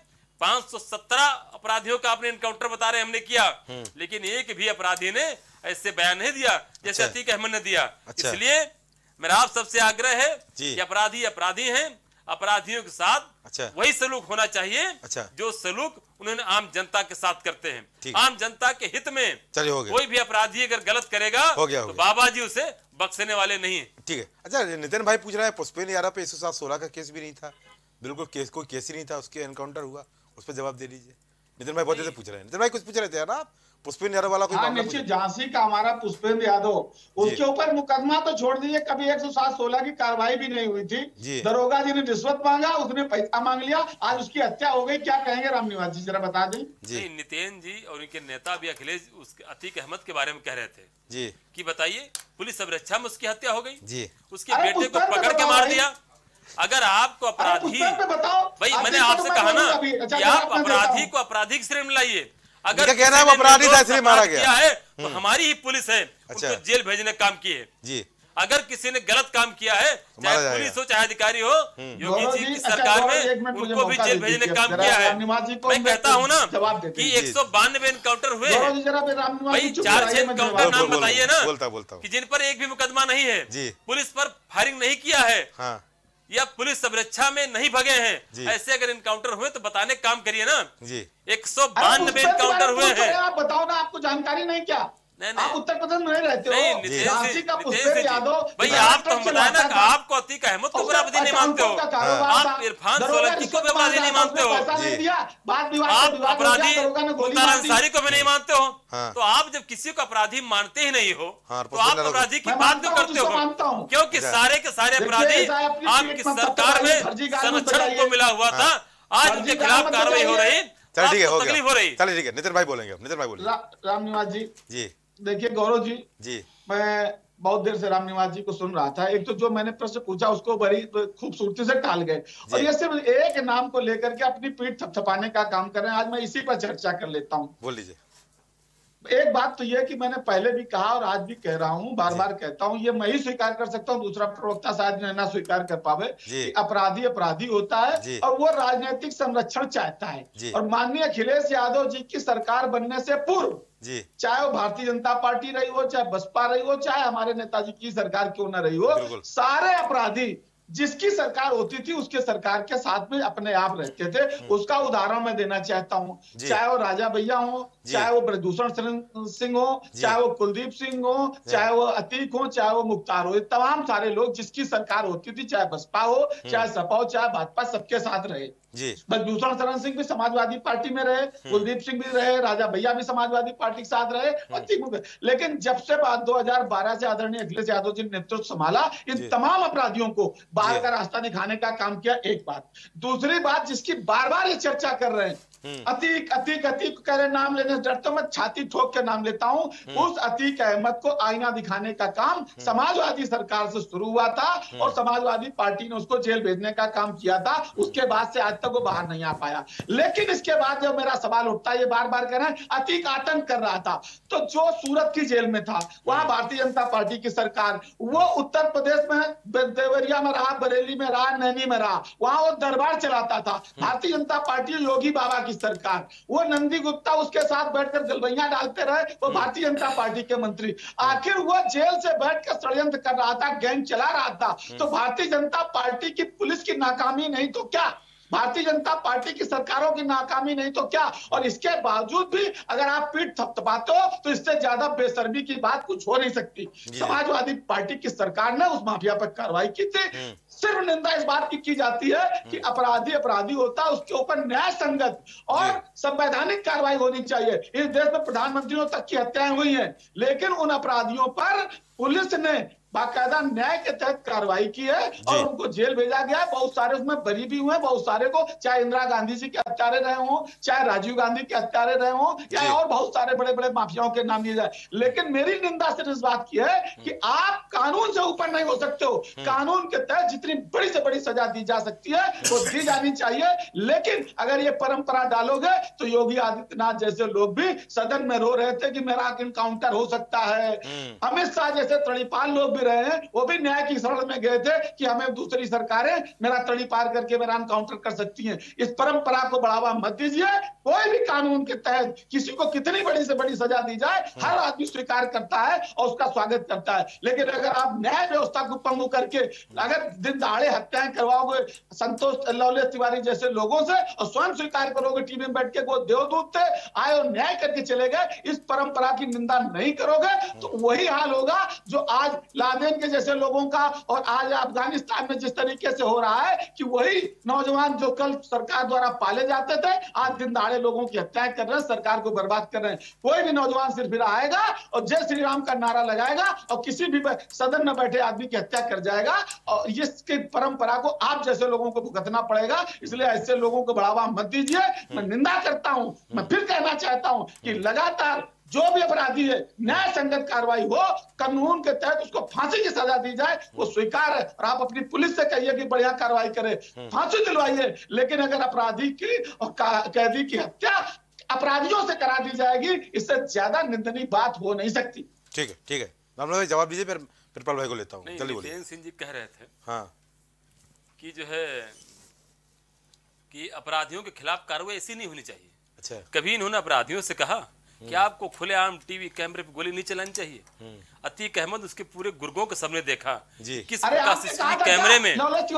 Speaker 3: 517 अपराधियों का आपने इनकाउंटर बता रहे हमने किया, लेकिन एक भी अपराधी ने ऐसे बयान नहीं दिया जैसे अतीक अहमद ने दिया। इसलिए मेरा आप सबसे आग्रह है कि अपराधी अपराधी हैं, अपराधियों के साथ वही सलूक होना चाहिए जो सलूक उन्होंने आम जनता के साथ करते हैं। आम जनता के हित में कोई भी अपराधी अगर गलत करेगा तो बाबा जी उसे बख्शने वाले नहीं है।
Speaker 2: ठीक है। अच्छा, नितिन भाई पूछ रहा है पुष्पेन यादव पे 107-16 का केस भी नहीं था, बिल्कुल केस कोई केस ही नहीं था, उसके एनकाउंटर हुआ, उस पर जवाब दे लीजिए। नितिन भाई बहुत देर से पूछ रहे हैं। नितिन भाई कुछ पूछ रहे थे ना आप, पुष्पेन यादव वाला कोई मामला?
Speaker 4: निश्चित, झांसी का हमारा पुष्पेन यादव, उसके ऊपर मुकदमा तो छोड़ दीजिए, कभी 107-16 की कार्रवाई भी नहीं हुई थी। दरोगा जी ने रिश्वत मांगा, उसने पैसा मांग लिया, आज उसकी हत्या हो गई। क्या कहेंगे रामनिवास जी, जरा बता दें।
Speaker 3: जी, नितिन जी और उनके नेता भी अखिलेश अतीक अहमद के बारे में कह रहे थे जी कि बताइए पुलिस अभिरक्षा में उसकी हत्या हो गई जी, उसके बेटे को पकड़ के मार दिया। अगर आपको अपराधी, भाई मैंने आपसे कहा ना कि आप अपराधी को अपराधी की श्रेणी में लाइए। अगर
Speaker 2: कहना है अपराधी था इसलिए मारा गया
Speaker 3: है तो हमारी ही पुलिस है उसको जेल भेजने काम किए जी। अगर किसी ने गलत काम किया है, चाहे पुलिस हो चाहे अधिकारी हो, योगी जी की सरकार में उनको भी जेल भेजने का काम किया है। मैं कहता हूँ ना कि 192 एनकाउंटर हुए हैं, भाई 4-6 एनकाउंटर नाम बताइए ना कि जिन पर एक भी मुकदमा नहीं है, पुलिस पर फायरिंग नहीं किया है या पुलिस सुरक्षा में नहीं भगे हैं, ऐसे अगर इनकाउंटर हुए तो बताने काम करिए ना जी। 192 इनकाउंटर हुए हैं।
Speaker 4: आप बताओ ना, आपको जानकारी नहीं क्या? आप उत्तर प्रदेश में नहीं रहते हो? झांसी का पुष्पेन यादव,
Speaker 3: भाई आप तो हम बताए ना, आपको अतीक अहमद को अपराधी नहीं मानते हो, आप इरफान सोलंकी को भी अपराधी नहीं मानते हो, आप अपराधी मुख्तार अंसारी को भी नहीं मानते हो। तो आप जब किसी को अपराधी मानते ही नहीं हो तो आप अपराधी की बात क्यों करते हो? क्योंकि सारे के सारे अपराधी आपकी सरकार में संरक्षण को मिला हुआ था, आज उनके खिलाफ कार्रवाई हो रही, तकलीफ हो रही।
Speaker 2: चलिए ठीक है, नितिन भाई बोलेंगे। नितिन भाई बोलेंगे।
Speaker 4: रामनिवास जी
Speaker 2: जी,
Speaker 4: देखिए गौरव जी, मैं बहुत देर से रामनिवास जी को सुन रहा था। एक तो जो मैंने प्रश्न पूछा उसको बड़ी खूबसूरती से टाल गए, और ये सिर्फ एक नाम को लेकर के अपनी पीठ थपथपाने का काम कर रहे हैं। आज मैं इसी पर चर्चा कर लेता हूँ।
Speaker 2: बोल लीजिए।
Speaker 4: एक बात तो यह कि मैंने पहले भी कहा और आज भी कह रहा हूं, बार बार कहता हूं, ये मैं ही स्वीकार कर सकता हूं, दूसरा प्रवक्ता शायद ना स्वीकार कर पावे कि अपराधी अपराधी होता है और वो राजनीतिक संरक्षण चाहता है। और माननीय अखिलेश यादव जी की सरकार बनने से पूर्व, चाहे वो भारतीय जनता पार्टी रही हो, चाहे बसपा रही हो, चाहे हमारे नेताजी की सरकार क्यों न रही हो, सारे अपराधी जिसकी सरकार होती थी उसके सरकार के साथ में अपने आप रहते थे। उसका उदाहरण मैं देना चाहता हूं, चाहे वो राजा भैया हो, चाहे वो ब्रजभूषण सिंह हो, चाहे वो कुलदीप सिंह हो, चाहे वो अतीक हो, चाहे वो मुख्तार हो, ये तमाम सारे लोग जिसकी सरकार होती थी, चाहे बसपा हो, चाहे सपा हो, चाहे भाजपा, सबके साथ रहे। ब्रजभूषण शरण सिंह भी समाजवादी पार्टी में रहे, कुलदीप सिंह भी रहे, राजा भैया भी समाजवादी पार्टी के साथ रहे, लेकिन जब से बाद 2012 से आदरणीय अखिलेश यादव जी ने नेतृत्व संभाला, इन तमाम अपराधियों को बाहर का रास्ता दिखाने का काम किया। एक बात, दूसरी बात जिसकी बार बार ये चर्चा कर रहे हैं, अतीक अतीक अतीक कह रहे, नाम लेने से डरता मैं छाती ठोक के नाम लेता हूं। उस अतीक अहमद को आईना दिखाने का काम समाजवादी सरकार से शुरू हुआ था और समाजवादी पार्टी ने उसको जेल भेजने का काम किया था। उसके बाद से आज तक वो बाहर नहीं आ पाया। लेकिन इसके बाद जब मेरा सवाल उठता है, ये बार बार कह रहे हैं अतीक आतंक कर रहा था, तो जो सूरत की जेल में था वहां भारतीय जनता पार्टी की सरकार, वो उत्तर प्रदेश में देवरिया में रहा, बरेली में रहा, नैनी में रहा, वहां वो दरबार चलाता था। भारतीय जनता पार्टी योगी बाबा की सरकार, वो नंदी गुप्ता उसके साथ बैठकर गलबैया डालते रहे, वो भारतीय जनता पार्टी के मंत्री। आखिर वो जेल से बैठकर षड्यंत्र कर रहा था, गैंग चला रहा था, तो भारतीय जनता पार्टी की पुलिस की नाकामी नहीं तो क्या, भारतीय जनता पार्टी की सरकारों की नाकामी नहीं तो क्या। और इसके बावजूद भी अगर आप पीठ थपथपाते हो तो इससे ज्यादा बेशर्मी की बात कुछ हो नहीं सकती। समाजवादी पार्टी की सरकार ने उस माफिया पर कार्रवाई की थी। सिर्फ निंदा इस बात की जाती है कि अपराधी अपराधी होता है, उसके ऊपर न्याय संगत और संवैधानिक कार्रवाई होनी चाहिए। इस देश में प्रधानमंत्रियों तक की हत्याएं हुई हैं, लेकिन उन अपराधियों पर पुलिस ने बाकायदा न्याय के तहत कार्रवाई की है और उनको जेल भेजा गया है। बहुत सारे उसमें बरी भी हुए, बहुत सारे को, चाहे इंदिरा गांधी जी के हत्यारे रहे हों, चाहे राजीव गांधी के हत्यारे रहे हों, या और बहुत सारे बड़े बड़े माफियाओं के नाम लिए जाए। लेकिन मेरी निंदा सिर्फ इस बात की है कि आप कानून से ऊपर नहीं हो सकते हो। कानून के तहत जितनी बड़ी से बड़ी सजा दी जा सकती है वो दी जानी चाहिए। लेकिन अगर ये परंपरा डालोगे तो योगी आदित्यनाथ जैसे लोग भी सदन में रो रहे थे कि मेरा इनकाउंटर हो सकता है। अमित शाह जैसे तड़ीपार लोग रहे हैं, वो भी न्याय की शरण में गए थे कि हमें दूसरी सरकारें मेरा तड़ी पार करके मेरा एनकाउंटर कर सकती हैं। इस परंपरा को बढ़ावा मत दीजिए। कोई भी कानून के तहत किसी को कितनी बड़ी से बड़ी सजा दी जाए, हर आदमी स्वीकार करता है और उसका स्वागत करता है। लेकिन अगर आप न्याय व्यवस्था को पंगु करके अगर दिन दहाड़े हत्याएं करवाओगे संतोष लवलेश तिवारी जैसे लोगों से और स्वयं स्वीकार करोगे टीवी में बैठ के वो देवदूत थे, आए और न्याय करके चले गए, इस परंपरा की निंदा नहीं करोगे तो वही हाल होगा जो आज लादेन के जैसे लोगों का और आज अफगानिस्तान में जिस तरीके से हो रहा है कि वही नौजवान जो कल सरकार द्वारा पाले जाते थे आज दिन दहाड़े लोगों की हत्याएं कर रहे हैं, सरकार को बर्बाद कर रहे हैं। कोई भी नौजवान सिर्फ आएगा और जय श्री राम का नारा लगाएगा और किसी भी सदन में बैठे आदमी की हत्या कर जाएगा और इसकी परंपरा को आप जैसे लोगों को भुगतना पड़ेगा। इसलिए ऐसे लोगों को बढ़ावा मत दीजिए। मैं निंदा करता हूं, मैं फिर कहना चाहता हूं कि लगातार जो भी अपराधी है न्याय संगत कार्रवाई हो, कानून के तहत उसको फांसी की सजा दी जाए, वो स्वीकार है। और आप अपनी पुलिस से कहिए कि बढ़िया कार्रवाई करे, फांसी दिलवाइए। लेकिन अगर अपराधी की और कैदी की हत्या अपराधियों से करा दी जाएगी, इससे ज्यादा निंदनीय बात हो नहीं सकती।
Speaker 2: ठीक है, ठीक है, भाई जवाब दीजिए, फिर पल भाई को लेता हूँ। जल्दी बोलिए।
Speaker 3: नितेन सिंह जी कह रहे थे
Speaker 2: हाँ
Speaker 3: कि जो है कि अपराधियों के खिलाफ कार्रवाई ऐसी नहीं होनी चाहिए।
Speaker 2: अच्छा,
Speaker 3: कभी इन्होंने अपराधियों से कहा कि आपको खुलेआम टीवी कैमरे पे गोली नहीं चलानी चाहिए। अतीक अहमद उसके पूरे गुर्गों के सामने देखा किस प्रकार सीसीटीवी कैमरे में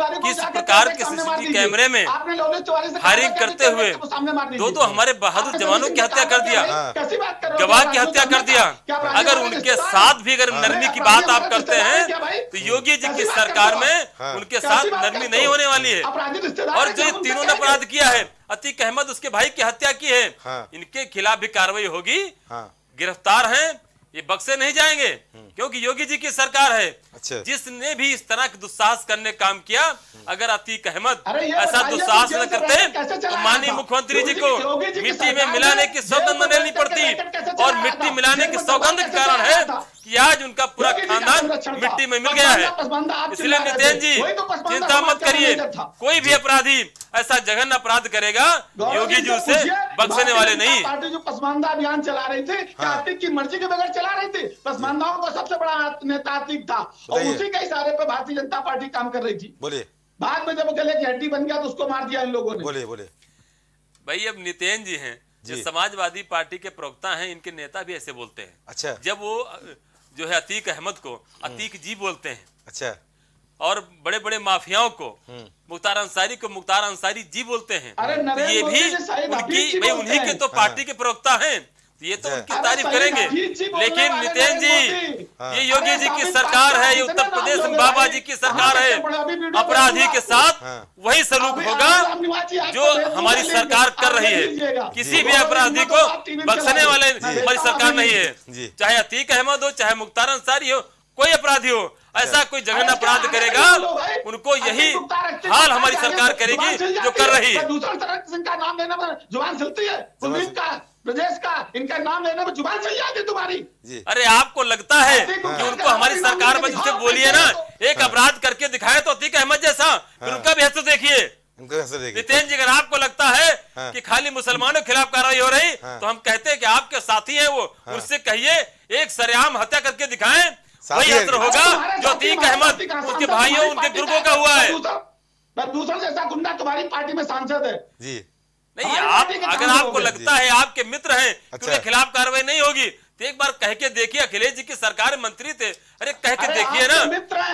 Speaker 3: फायरिंग करते हुए दो हमारे बहादुर जवानों की हत्या कर दिया, गवाह की हत्या कर दिया। अगर उनके साथ भी अगर नरमी की बात आप करते हैं तो योगी जी की सरकार में उनके साथ नरमी नहीं होने वाली है। और जो तीनों ने अपराध किया है, अतीक अहमद उसके भाई की हत्या की है, इनके खिलाफ भी कार्रवाई होगी। गिरफ्तार हैं, ये बक्से नहीं जाएंगे क्योंकि योगी जी की सरकार है। अच्छा। जिसने भी इस तरह के दुस्साहस करने काम किया, अगर अतीक अहमद ऐसा दुस्साहस न करते तो माननीय मुख्यमंत्री जी को मिट्टी में मिलाने की सौगंध लेनी पड़ती। और मिट्टी मिलाने की सौगंध के कारण है कि आज उनका पूरा खानदान मिट्टी में मिल गया है। इसलिए नितेन जी चिंता मत करिए, कोई भी अपराधी ऐसा जघन्य अपराध करेगा, योगी जी उसे बख्शने वाले नहीं।
Speaker 4: पार्टी जो पसमानदा अभियान चला रही थी, अतीक की मर्जी के बगैर चला रही थी। पसमानदाओं का सबसे बड़ा नेता अतीक था और उसी के इशारे पे भारतीय जनता पार्टी काम कर रही थी।
Speaker 2: बोलिए।
Speaker 4: बाद में जब गले की हड्डी बन गया तो उसको मार दिया इन लोगों ने।
Speaker 2: बोलिए बोलिए
Speaker 3: भाई। अब नितेन जी हैं जो समाजवादी पार्टी के प्रवक्ता हैं, इनके नेता भी ऐसे बोलते हैं।
Speaker 2: अच्छा।
Speaker 3: जब वो जो है अतीक अहमद को अतीक जी बोलते हैं,
Speaker 2: अच्छा,
Speaker 3: और बड़े बड़े माफियाओं को मुख्तार अंसारी को मुख्तार अंसारी जी बोलते हैं, तो ये भी उनकी, भाई उन्हीं के तो पार्टी के प्रवक्ता हैं, ये तो उनकी तारीफ करेंगे। लेकिन नितिन जी, ये योगी जी की सरकार है, ये उत्तर प्रदेश में बाबा जी की सरकार है। अपराधी के साथ वही सलूक होगा जो हमारी सरकार कर रही है। किसी भी अपराधी को बख्शने वाले हमारी सरकार नहीं है, चाहे अतीक अहमद हो, चाहे मुख्तार अंसारी हो, कोई अपराधी हो, ऐसा कोई जघन्य अपराध करेगा उनको यही हाल हमारी सरकार करेगी जो कर रही है।
Speaker 4: दूसरा तरह का नाम लेने पर जुबान चलती है, कुलदीप का, ब्रजेश का, इनका नाम लेने पर जुबान चल जाती है तुम्हारी।
Speaker 3: अरे आपको लगता है कि उनको हमारी सरकार में जिसे बोलिए ना, एक अपराध करके दिखाए तो अतीक अहमद जैसा, उनका भी हैसियत देखिए। नितिन जी, अगर आपको लगता है कि खाली मुसलमानों के खिलाफ कार्रवाई हो रही, तो हम कहते हैं कि आपके साथी है वो, उनसे कहिए एक सरेआम हत्या करके दिखाएं, वही असर होगा जो अतीक अहमद उसके भाइयों उनके गुर्गों का हुआ है।
Speaker 4: दूसरा जैसा गुंडा तुम्हारी पार्टी में सांसद है
Speaker 2: जी।
Speaker 3: नहीं, आप अगर आपको लगता है आपके मित्र हैं कि उनके खिलाफ कार्रवाई नहीं होगी, तो एक बार कह के देखिए। अखिलेश जी की सरकार में मंत्री थे, अरे कह के देखिए ना,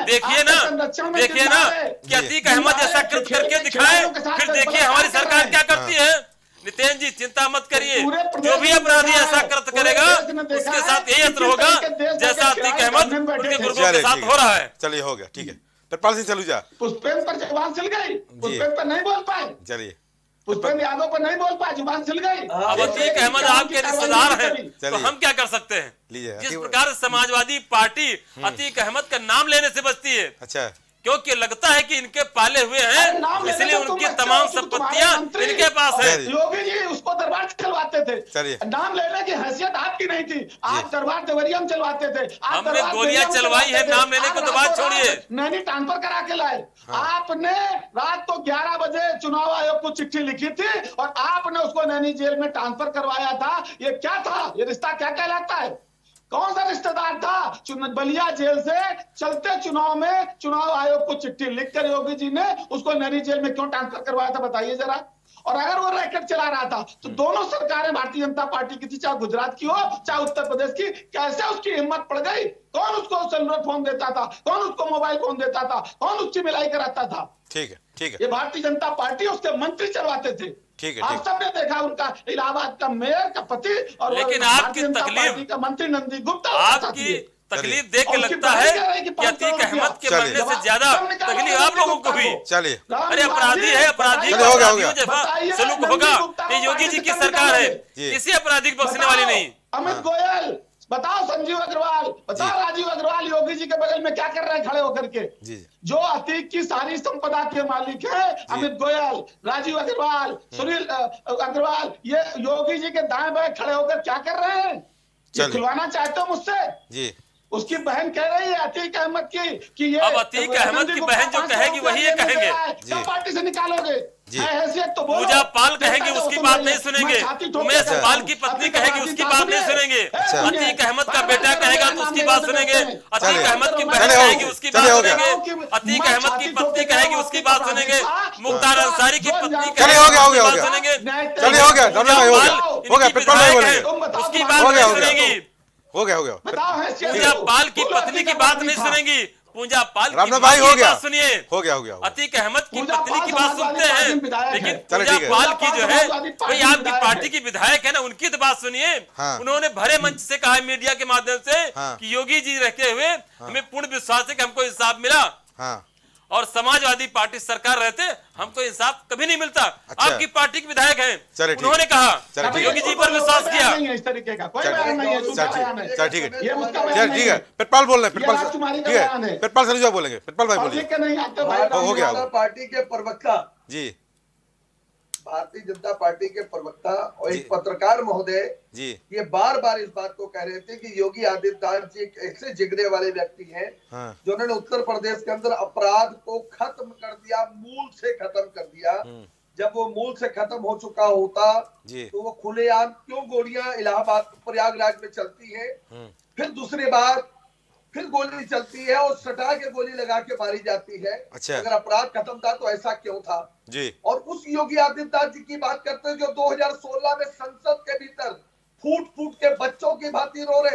Speaker 3: देखिए ना कि अतीक अहमद ऐसा कृत्य करके दिखाए, फिर देखिए हमारी सरकार क्या करती है। नितिन जी, चिंता मत करिए, जो भी अपराधी ऐसा कृत्य करेगा उसके साथ यही असर होगा जैसा अतीक अहमद उनके गुर्गों के साथ हो रहा है।
Speaker 2: चलिए, हो गया, ठीक है। कृपाल सिंह सलूजा,
Speaker 4: पुष्पेंद्र पर जुबान सिल गई, पुष्पेंद्र पर नहीं बोल पाए,
Speaker 2: चलिए,
Speaker 4: पुष्पेंद्र यादव पर नहीं बोल पाए, जुबान सिल गई।
Speaker 3: अब अतीक अहमद आपके रिश्तेदार हैं, तो हम क्या कर सकते हैं? जिस प्रकार समाजवादी पार्टी अतीक अहमद का नाम लेने से बचती है,
Speaker 2: अच्छा,
Speaker 3: क्योंकि लगता है कि इनके पाले हुए हैं, इसलिए उनकी तमाम संपत्तियां इनके पास है।
Speaker 4: योगी जी उसको दरबार चलवाते थे, नाम लेने की हैसियत आपकी नहीं थी, आप दरबार देवरिया में चलवाते थे।
Speaker 3: हमने गोलियां चलवाई है, नाम लेने को तो बात छोड़िए।
Speaker 4: नैनी ट्रांसफर करा के लाए, आपने रात को 11 बजे चुनाव आयोग को चिट्ठी लिखी थी और आपने उसको नैनी जेल में ट्रांसफर करवाया था। ये क्या था? ये रिश्ता क्या कहलाता है? कौन सा रिश्तेदार था? बलिया जेल से चलते चुनाव में चुनाव आयोग को चिट्ठी लिखकर योगी जी ने उसको नैनी जेल में क्यों ट्रांसफर करवाया था, बताइए जरा। और अगर वो रैकेट चला रहा था तो दोनों सरकारें भारतीय जनता पार्टी की थी, चाहे गुजरात की हो चाहे उत्तर प्रदेश की, कैसे उसकी हिम्मत पड़ गई? कौन उसको सेलुलर फोन देता था, कौन उसको मोबाइल फोन देता था, कौन उसकी मिलाई कराता था?
Speaker 2: ठीक है, ठीक है।
Speaker 4: ये भारतीय जनता पार्टी उसके मंत्री चलवाते थे।
Speaker 2: ठीक है,
Speaker 4: आप सबने देखा उनका इलाहाबाद का मेयर का पति और
Speaker 3: लेकिन आपकी तकलीफ
Speaker 4: का मंत्री नंदी गुप्ता,
Speaker 3: आपकी तकलीफ देख के लगता है कि अतीक अहमद के मरने से ज्यादा तकलीफ आप लोगों को भी।
Speaker 2: चलिए,
Speaker 3: अरे अपराधी है, अपराधी सलूक होगा। ये योगी जी की सरकार है, किसी अपराधी को बख्शने वाली नहीं।
Speaker 4: अमित गोयल बताओ, संजीव अग्रवाल बताओ, राजीव अग्रवाल योगी जी के बगल में क्या कर रहे हैं खड़े होकर के? जो अतीक की सारी संपदा के मालिक है अमित गोयल, राजीव अग्रवाल, सुनील अग्रवाल, ये योगी जी के दाएं बाएं खड़े होकर क्या कर रहे हैं? खुलवाना चाहते हो मुझसे? जी। उसकी बहन कह रही है अतीक अहमद की कि ये
Speaker 3: अब अतीक अहमद की बहन जो कहेगी वही ये कहेंगे।
Speaker 4: क्या पार्टी से निकालोगे? तो
Speaker 3: पूजा पाल कहेगी उसकी बात नहीं सुनेंगे, उमेश पाल की पत्नी कहेगी उसकी बात नहीं सुनेंगे, अतीक अहमद का बेटा कहेगा तो उसकी बात सुनेंगे, अतीक अहमद की बहन कहेगी उसकी बात सुनेंगे, अतीक अहमद की पत्नी कहेगी उसकी बात सुनेंगे, मुख्तार अंसारी की पत्नी कहेगी उसकी बात सुनेंगे, उसकी बात नहीं सुनेगी।
Speaker 2: हो गया।
Speaker 3: पूजा पाल की पत्नी की बात नहीं सुनेंगी, पूजा पाल की बात सुनिए।
Speaker 2: हो गया।
Speaker 3: अतीक अहमद की पत्नी की बात सुनते हैं, लेकिन पूजा पाल की जो है भाई आपकी पार्टी की विधायक है ना, उनकी तो बात सुनिए। उन्होंने भरे मंच से कहा मीडिया के माध्यम से कि योगी जी रहते हुए हमें पूर्ण विश्वास है कि हमको इंसाफ मिला, और समाजवादी पार्टी सरकार रहते हमको इंसाफ कभी नहीं मिलता। आपकी पार्टी के विधायक हैं, उन्होंने कहा योगी जी पर विश्वास किया।
Speaker 4: इस तरीके का कोई बयान नहीं है,
Speaker 2: ठीक है। पेटपाल बोल रहे हैं, पेटपाल सलूजा बोलेंगे। पेटपाल भाई बोलिए। हो गया।
Speaker 5: पार्टी के प्रवक्ता
Speaker 2: जी,
Speaker 5: भारतीय जनता पार्टी के प्रवक्ता और एक पत्रकार महोदय जी ये बार बार इस बात को कह रहे थे कि योगी आदित्यनाथ जी एक ऐसे जिगरे वाले व्यक्ति हैं जो उन्होंने उत्तर प्रदेश के अंदर अपराध को खत्म कर दिया, मूल से खत्म कर दिया। जब वो मूल से खत्म हो चुका होता तो वो खुलेआम क्यों गोलियां इलाहाबाद प्रयागराज में चलती है? फिर दूसरी बात, फिर गोली चलती है और सटा के गोली लगा के मारी जाती है।
Speaker 2: अच्छा।
Speaker 5: अगर अपराध खत्म था तो ऐसा क्यों था
Speaker 2: जी?
Speaker 5: और उस योगी आदित्यनाथ जी की बात करते हैं जो 2016 में संसद के भीतर फूट फूट के बच्चों की भांति रो रहे थे।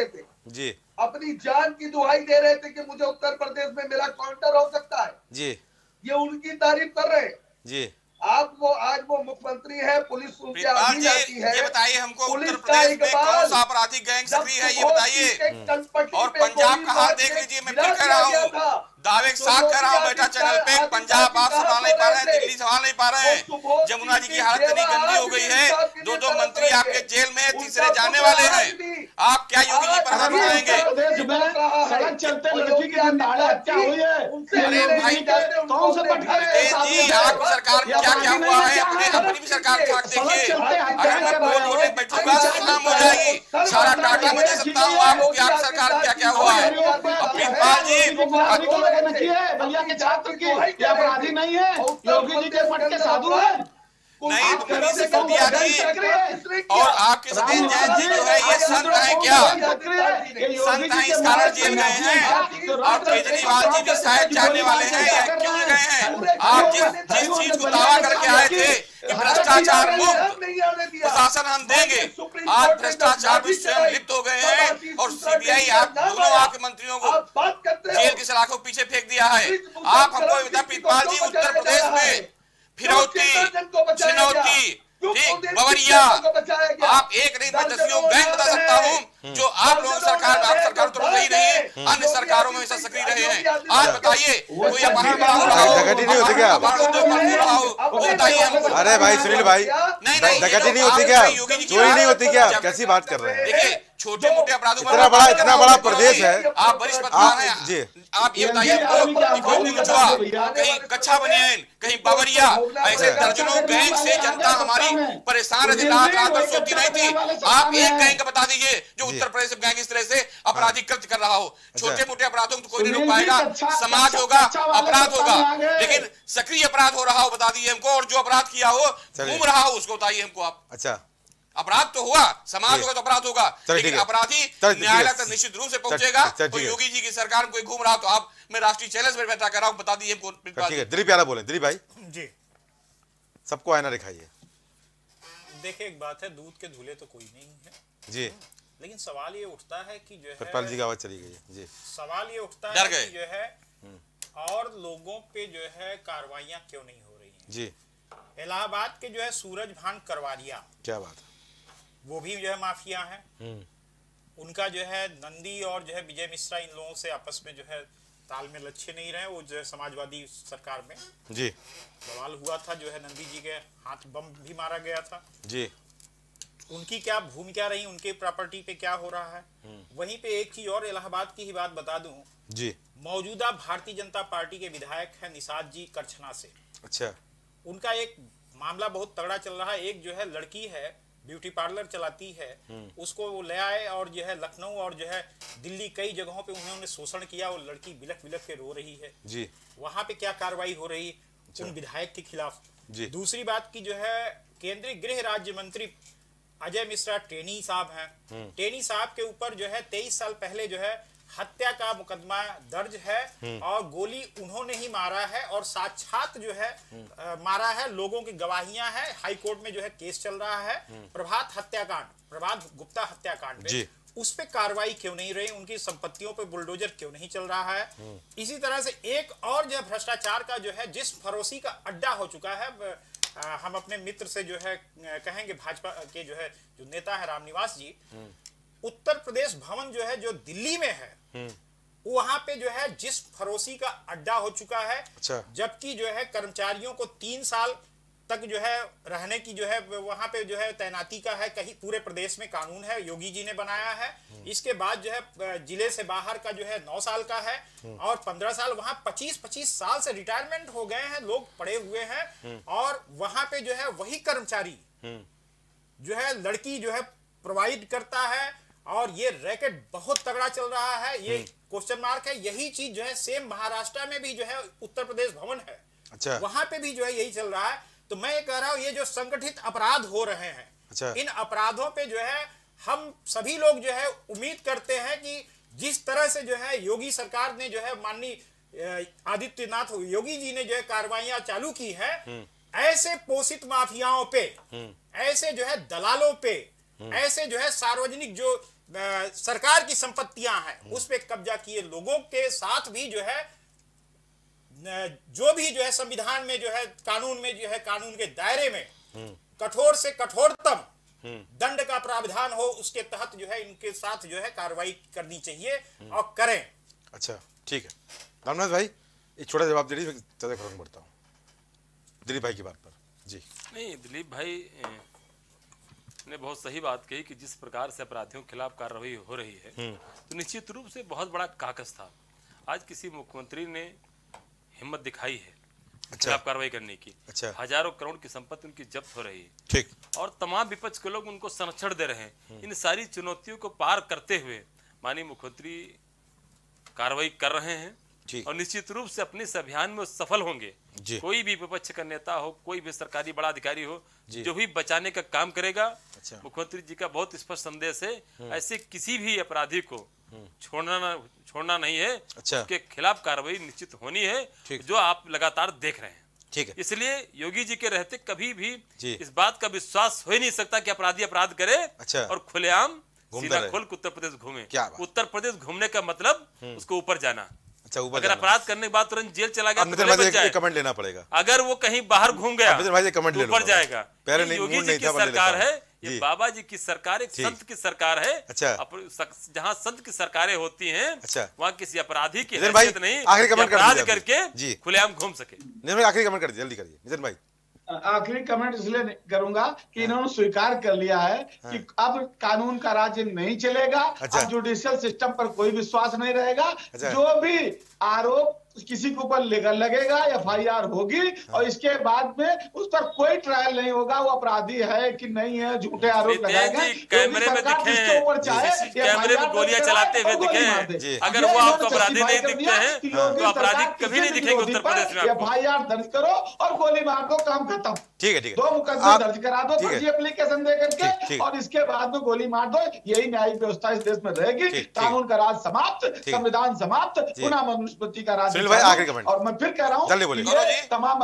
Speaker 2: जी
Speaker 5: अपनी जान की दुहाई दे रहे थे कि मुझे उत्तर प्रदेश में मेरा काउंटर हो सकता है
Speaker 2: जी,
Speaker 5: ये उनकी तारीफ कर रहे हैं
Speaker 2: जी।
Speaker 5: आज वो मुख्यमंत्री है, पुलिस उनके आगे जाती है।
Speaker 6: ये बताइए हमको
Speaker 5: पुलिस
Speaker 6: उत्तर
Speaker 5: का
Speaker 6: प्रदेश में कौन सा आपराधिक गैंग सक्रिय है, ये बताइए। और पंजाब का हाल देख लीजिए, मैं फिर कह रहा हूँ, दावे के साथ कह रहा हूँ बेटा चैनल पे, पंजाब आप संभाल नहीं पा रहे हैं, दिल्ली संभाल नहीं पा रहे हैं, जमुना जी की हालत इतनी गंदी हो गई है, 2-2 मंत्री आपके जेल में, तीसरे जाने वाले हैं। आप क्या योगी जी पर हाथ उठाएंगे?
Speaker 4: सड़क चलते लड़की की हत्या हुई है।
Speaker 6: अरे भाई
Speaker 4: कौन से
Speaker 6: जी, आपकी सरकार में क्या क्या हुआ है, अपनी भी सरकार खाक देखिए। अगर मैं बोलने बैठूंगा तो बदनाम हो जाएगी, सारा डाटा मैं दे सकता हूँ आपको कि आपकी सरकार क्या क्या हुआ है। प्रिंसिपल जी
Speaker 4: बलिया के छात्र की अपराधी नहीं है, योगी जी के मठ के साधु है।
Speaker 6: नहीं तो पुलिस से कर दिया जी। और आपके सतीश जैन जी जो है ये संत है क्या? संत है, इस कारण जेल गए हैं। और केजरीवाल जी भी शायद जानने वाले हैं या क्यों गए हैं। आप जिस चीज को दावा करके आए थे कि भ्रष्टाचार मुक्त प्रशासन हम देंगे, आज भ्रष्टाचार में स्वयं लिप्त हो गए हैं और सीबीआई आप दोनों आपके मंत्रियों को जेल की सलाखों के पीछे फेंक दिया है। आप हमको बता प्रिंसिपल जी, उत्तर प्रदेश में फिरौती, छिनौती, ठीक, बवरिया, आप एक नहीं मैं 10 गैंग बता सकता हूँ जो आप लोगों की सरकार में, आप सरकार तो रही नहीं है, अन्य सरकारों में ऐसा सक्रिय रहे हैं। आज बताइए कोई अपहरण बड़ा हो रहा हो,
Speaker 2: डकैती नहीं होती क्या?
Speaker 6: वो बताइए हमको।
Speaker 2: अरे भाई सुनील भाई, डकैती नहीं होती क्या? चोरी नहीं होती क्या? कैसी बात कर रहे हैं?
Speaker 6: देखिए छोटे मोटे अपराधों
Speaker 2: इतना बड़ा प्रदेश है,
Speaker 6: आप वरिष्ठ पत्रकार हैं जी, आप ये बताइए कहीं कच्चा बनियान, कहीं बावरिया, ऐसे दर्जनों गैंग से जनता हमारी परेशान रहती, रात भर सोती नहीं थी। आप एक गैंग का बता दीजिए जो उत्तर प्रदेश गैंग इस तरह से आपराधिक कृत्य कर रहा हो। छोटे मोटे अपराधों को कोई नहीं रोक पाएगा, समाज होगा, अपराध होगा, लेकिन सक्रिय अपराध हो रहा हो बता दीजिए हमको, और जो अपराध किया हो घूम रहा हो उसको बताइए हमको आप।
Speaker 2: अच्छा,
Speaker 6: अपराध तो हुआ, समाज होगा तो अपराध होगा, लेकिन अपराधी न्यायालय तक निश्चित रूप से पहुंचेगा। और योगी जी की सरकार में कोई घूम रहा तो आप, मैं राष्ट्रीय चैलेंज में बैठा कर रहा हूं, बता दीजिए हमको।
Speaker 2: ठीक है, दिलीप यादव बोले। दिलीप भाई
Speaker 7: जी,
Speaker 2: सबको आईना दिखाइए।
Speaker 7: देखिए एक बात है, दूध के धुले तो कोई नहीं है
Speaker 2: जी,
Speaker 7: लेकिन सवाल ये उठता है कि जो है,
Speaker 2: सतपाल जी की आवाज चली गई है जी,
Speaker 7: सवाल ये उठता है कि जो है और लोगों पे जो है कार्रवाइयां क्यों नहीं हो रही हैं
Speaker 2: जी।
Speaker 7: इलाहाबाद के जो है सूरज भान करवारिया,
Speaker 2: क्या बात है,
Speaker 7: वो भी जो है माफिया है। उनका जो है नंदी और जो है विजय मिश्रा, इन लोगों से आपस में जो है तालमेल अच्छे नहीं रहे। वो जो है समाजवादी सरकार में
Speaker 2: जी
Speaker 7: बवाल हुआ था, जो है नंदी जी के हाथ बम भी मारा गया था
Speaker 2: जी।
Speaker 7: उनकी क्या भूमिका रही, उनके प्रॉपर्टी पे क्या हो रहा है। वहीं पे एक चीज और इलाहाबाद की ही बात बता दूं
Speaker 2: जी,
Speaker 7: मौजूदा भारतीय जनता पार्टी के विधायक है निषाद जी करछना से।
Speaker 2: अच्छा,
Speaker 7: उनका एक मामला बहुत तगड़ा चल रहा है। एक जो है लड़की है, ब्यूटी पार्लर चलाती है, उसको वो ले आए और जो है लखनऊ और जो है दिल्ली कई जगहों पे उन्होंने शोषण किया। वो लड़की बिलख बिलख के रो रही है
Speaker 2: जी।
Speaker 7: वहां पे क्या कार्रवाई हो रही उन विधायक के खिलाफ जी। दूसरी बात की जो है केंद्रीय गृह राज्य मंत्री अजय मिश्रा टेनी साहब हैं। टेनी साहब के ऊपर जो है 23 साल पहले जो है हत्या का मुकदमा दर्ज है और गोली उन्होंने ही मारा है और साक्षात जो है मारा है। लोगों की गवाहियां हैं। हाई कोर्ट में जो है केस चल रहा है प्रभात हत्याकांड, प्रभात गुप्ता हत्याकांड पे। उस पे कार्रवाई क्यों नहीं रही? उनकी संपत्तियों पे बुलडोजर क्यों नहीं चल रहा है? इसी तरह से एक और जो भ्रष्टाचार का जो है जिस फरोसी का अड्डा हो चुका है, हम अपने मित्र से जो है कहेंगे भाजपा के जो है जो नेता है रामनिवास जी, उत्तर प्रदेश भवन जो है जो दिल्ली में है वहां पे जो है जिस फरोसी का अड्डा हो चुका है। अच्छा। जबकि जो है कर्मचारियों को 3 साल तक जो है रहने की जो है वहां पे जो है तैनाती का है, कहीं पूरे प्रदेश में कानून है, योगी जी ने बनाया है। इसके बाद जो है जिले से बाहर का जो है 9 साल का है और 15 साल वहां 25 साल से रिटायरमेंट हो गए हैं लोग पड़े हुए हैं। और वहां पे जो है वही कर्मचारी जो है लड़की जो है प्रोवाइड करता है और ये रैकेट बहुत तगड़ा चल रहा है। ये क्वेश्चन मार्क है। यही चीज जो है सेम महाराष्ट्र में भी जो है उत्तर प्रदेश भवन है। अच्छा। वहां पे भी जो है यही चल रहा है। तो मैं ये कह रहा हूं ये जो संगठित अपराध हो रहे हैं, अच्छा। इन अपराधों पे जो है हम सभी लोग जो है उम्मीद करते हैं कि जिस तरह से जो है योगी सरकार ने जो है माननीय आदित्यनाथ योगी जी ने जो है कार्रवाइयां चालू की है, ऐसे पोषित माफियाओं पे, ऐसे जो है दलालों पे, ऐसे जो है सार्वजनिक जो सरकार की संपत्तियां हैं उस पे कब्जा किए लोगों के साथ भी जो है संविधान में जो है कानून में जो है कानून के दायरे में कठोर से कठोरतम दंड का प्रावधान हो, उसके तहत जो है इनके साथ जो है कार्रवाई करनी चाहिए और करें।
Speaker 2: अच्छा ठीक है रामनाथ भाई, एक छोटा जवाब दे दीजिए, ज्यादा फर्क पड़ता हूँ दिलीप भाई की बात पर। जी
Speaker 3: नहीं, दिलीप भाई ने बहुत सही बात कही कि जिस प्रकार से अपराधियों के खिलाफ कार्रवाई हो रही है तो निश्चित रूप से बहुत बड़ा काकस था। आज किसी मुख्यमंत्री ने हिम्मत दिखाई है खिलाफ कार्रवाई करने की। हजारों करोड़ की संपत्ति उनकी जब्त हो रही है,
Speaker 2: ठीक,
Speaker 3: और तमाम विपक्ष के लोग उनको संरक्षण दे रहे हैं। इन सारी चुनौतियों को पार करते हुए माननीय मुख्यमंत्री कार्रवाई कर रहे हैं और निश्चित रूप से अपने इस अभियान में सफल होंगे। कोई भी विपक्ष का नेता हो, कोई भी सरकारी बड़ा अधिकारी हो, जो भी बचाने का काम करेगा, मुख्यमंत्री जी का बहुत स्पष्ट संदेश है, ऐसे किसी भी अपराधी को छोड़ना नहीं है। उसके खिलाफ कार्रवाई निश्चित होनी है, जो आप लगातार देख रहे हैं।
Speaker 2: ठीक है,
Speaker 3: इसलिए योगी जी के रहते कभी भी इस बात का विश्वास हो ही नहीं सकता कि अपराधी अपराध करे और खुलेआम सीना खोल उत्तर प्रदेश घूमे। उत्तर प्रदेश घूमने का मतलब उसको ऊपर जाना। अगर अपराध करने के बाद तुरंत जेल चला गया,
Speaker 2: कमेंट लेना पड़ेगा।
Speaker 3: अगर वो कहीं बाहर घूम गया
Speaker 2: कमेंट
Speaker 3: ऊपर जाएगा। योगी जी की सरकार है, ये बाबा जी की सरकार, एक संत की सरकार है। जहाँ संत की सरकारें होती हैं वहाँ किसी अपराधी की हैसियत नहीं अपराध करके खुलेआम घूम सके।
Speaker 2: आखिरी कमेंट कर दीजिए, जल्दी करिए नितिन भाई।
Speaker 4: आखिरी कमेंट इसलिए करूंगा कि इन्होंने स्वीकार कर लिया है कि अब कानून का राज्य नहीं चलेगा। अब जुडिशियल सिस्टम पर कोई विश्वास नहीं रहेगा। जो भी आरोप किसी के ऊपर लगेगा, FIR होगी और इसके बाद में उस पर कोई ट्रायल नहीं होगा, वो अपराधी है कि नहीं है, झूठे आरोप लगाएंगे।
Speaker 3: कैमरे में दिखे, कैमरे में गोलियां चलाते हुए दिखे, अगर वो आपको अपराधी नहीं दिखते हैं तो अपराधी कभी नहीं दिखेंगे उत्तर प्रदेश में।
Speaker 4: FIR दर्ज करो और गोली मार दो, काम खत्म।
Speaker 2: ठीक है, ठीक है,
Speaker 4: 2 मुकदमे दर्ज करा दो फर्जी एप्लीकेशन दे करके और इसके बाद में गोली मार दो। यही न्यायिक व्यवस्था इस देश में रहेगी। कानून का राज समाप्त, संविधान समाप्त, पुनः मनुस्मृति का राज। और मैं फिर कह रहा हूँ तमाम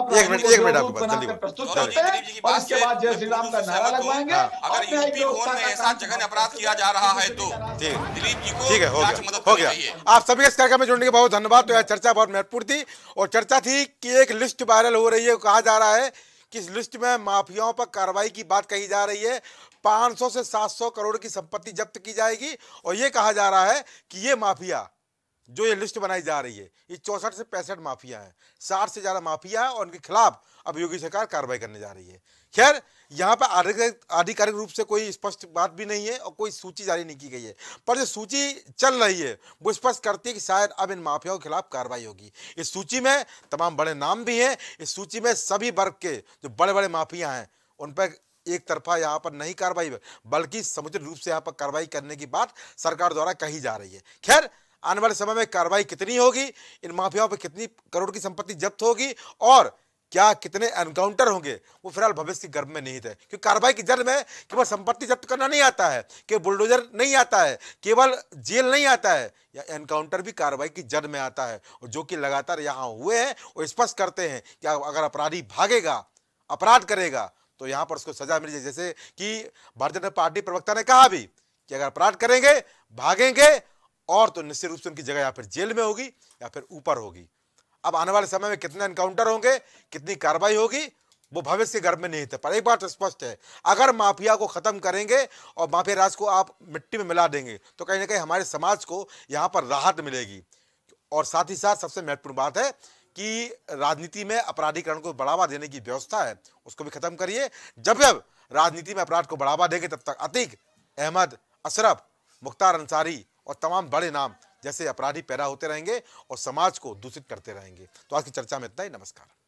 Speaker 4: प्रस्तुत करते हैं और इसके बाद जय श्री राम का नारा लगवाएंगे।
Speaker 6: अगर यूपी में ऐसा जघन्य अपराध किया जा रहा है तो दिलीप जी को
Speaker 2: ठीक है, हो गया। आप सभी इस कार्यक्रम में जुड़ने के बहुत धन्यवाद। तो यह चर्चा बहुत महत्वपूर्ण थी और चर्चा थी कि एक लिस्ट वायरल हो रही है, कहा जा रहा है कि इस लिस्ट में माफियाओं पर कार्रवाई की बात कही जा रही है। 500 से 700 करोड़ की संपत्ति जब्त की जाएगी और ये कहा जा रहा है कि ये माफिया जो ये लिस्ट बनाई जा रही है, ये 64 से 65 माफिया हैं, 60 से ज़्यादा माफिया है और उनके खिलाफ अब योगी सरकार कार्रवाई करने जा रही है। खैर, यहाँ पर आधिकारिक रूप से कोई स्पष्ट बात भी नहीं है और कोई सूची जारी नहीं की गई है, पर जो सूची चल रही है वो स्पष्ट करती है कि शायद अब इन माफियाओं के खिलाफ कार्रवाई होगी। इस सूची में तमाम बड़े नाम भी हैं। इस सूची में सभी वर्ग के जो बड़े बड़े माफिया हैं उन पर एक तरफा यहाँ पर नहीं कार्रवाई, बल्कि समुचित रूप से यहाँ पर कार्रवाई करने की बात सरकार द्वारा कही जा रही है। खैर, आने वाले समय में कार्रवाई कितनी होगी, इन माफियाओं पर कितनी करोड़ की संपत्ति जब्त होगी और क्या कितने एनकाउंटर होंगे, वो फिलहाल भविष्य के गर्भ में निहित है। क्योंकि कार्रवाई की जड़ में केवल संपत्ति जब्त करना नहीं आता है, केवल बुलडोजर नहीं आता है, केवल जेल नहीं आता है, या एनकाउंटर भी कार्रवाई की जड़ में आता है। और जो कि लगातार यहाँ हुए हैं वो स्पष्ट करते हैं कि अगर अपराधी भागेगा, अपराध करेगा तो यहाँ पर उसको सजा मिल जाए। जैसे कि भारतीय जनता पार्टी प्रवक्ता ने कहा भी कि अगर अपराध करेंगे, भागेंगे और तो निश्चित रूप से उनकी जगह या फिर जेल में होगी या फिर ऊपर होगी। अब आने वाले समय में कितने एनकाउंटर होंगे, कितनी कार्रवाई होगी, वो भविष्य के गर्भ में निहित है। पर एक बात स्पष्ट है, अगर माफिया को खत्म करेंगे और माफिया राज को आप मिट्टी में मिला देंगे तो कहीं ना कहीं हमारे समाज को यहाँ पर राहत मिलेगी। और साथ ही साथ सबसे महत्वपूर्ण बात है कि राजनीति में अपराधीकरण को बढ़ावा देने की व्यवस्था है, उसको भी खत्म करिए। जब जब राजनीति में अपराध को बढ़ावा देंगे तब तक अतीक, अहमद, अशरफ, मुख्तार अंसारी और तमाम बड़े नाम जैसे अपराधी पैदा होते रहेंगे और समाज को दूषित करते रहेंगे। तो आज की चर्चा में इतना ही। नमस्कार।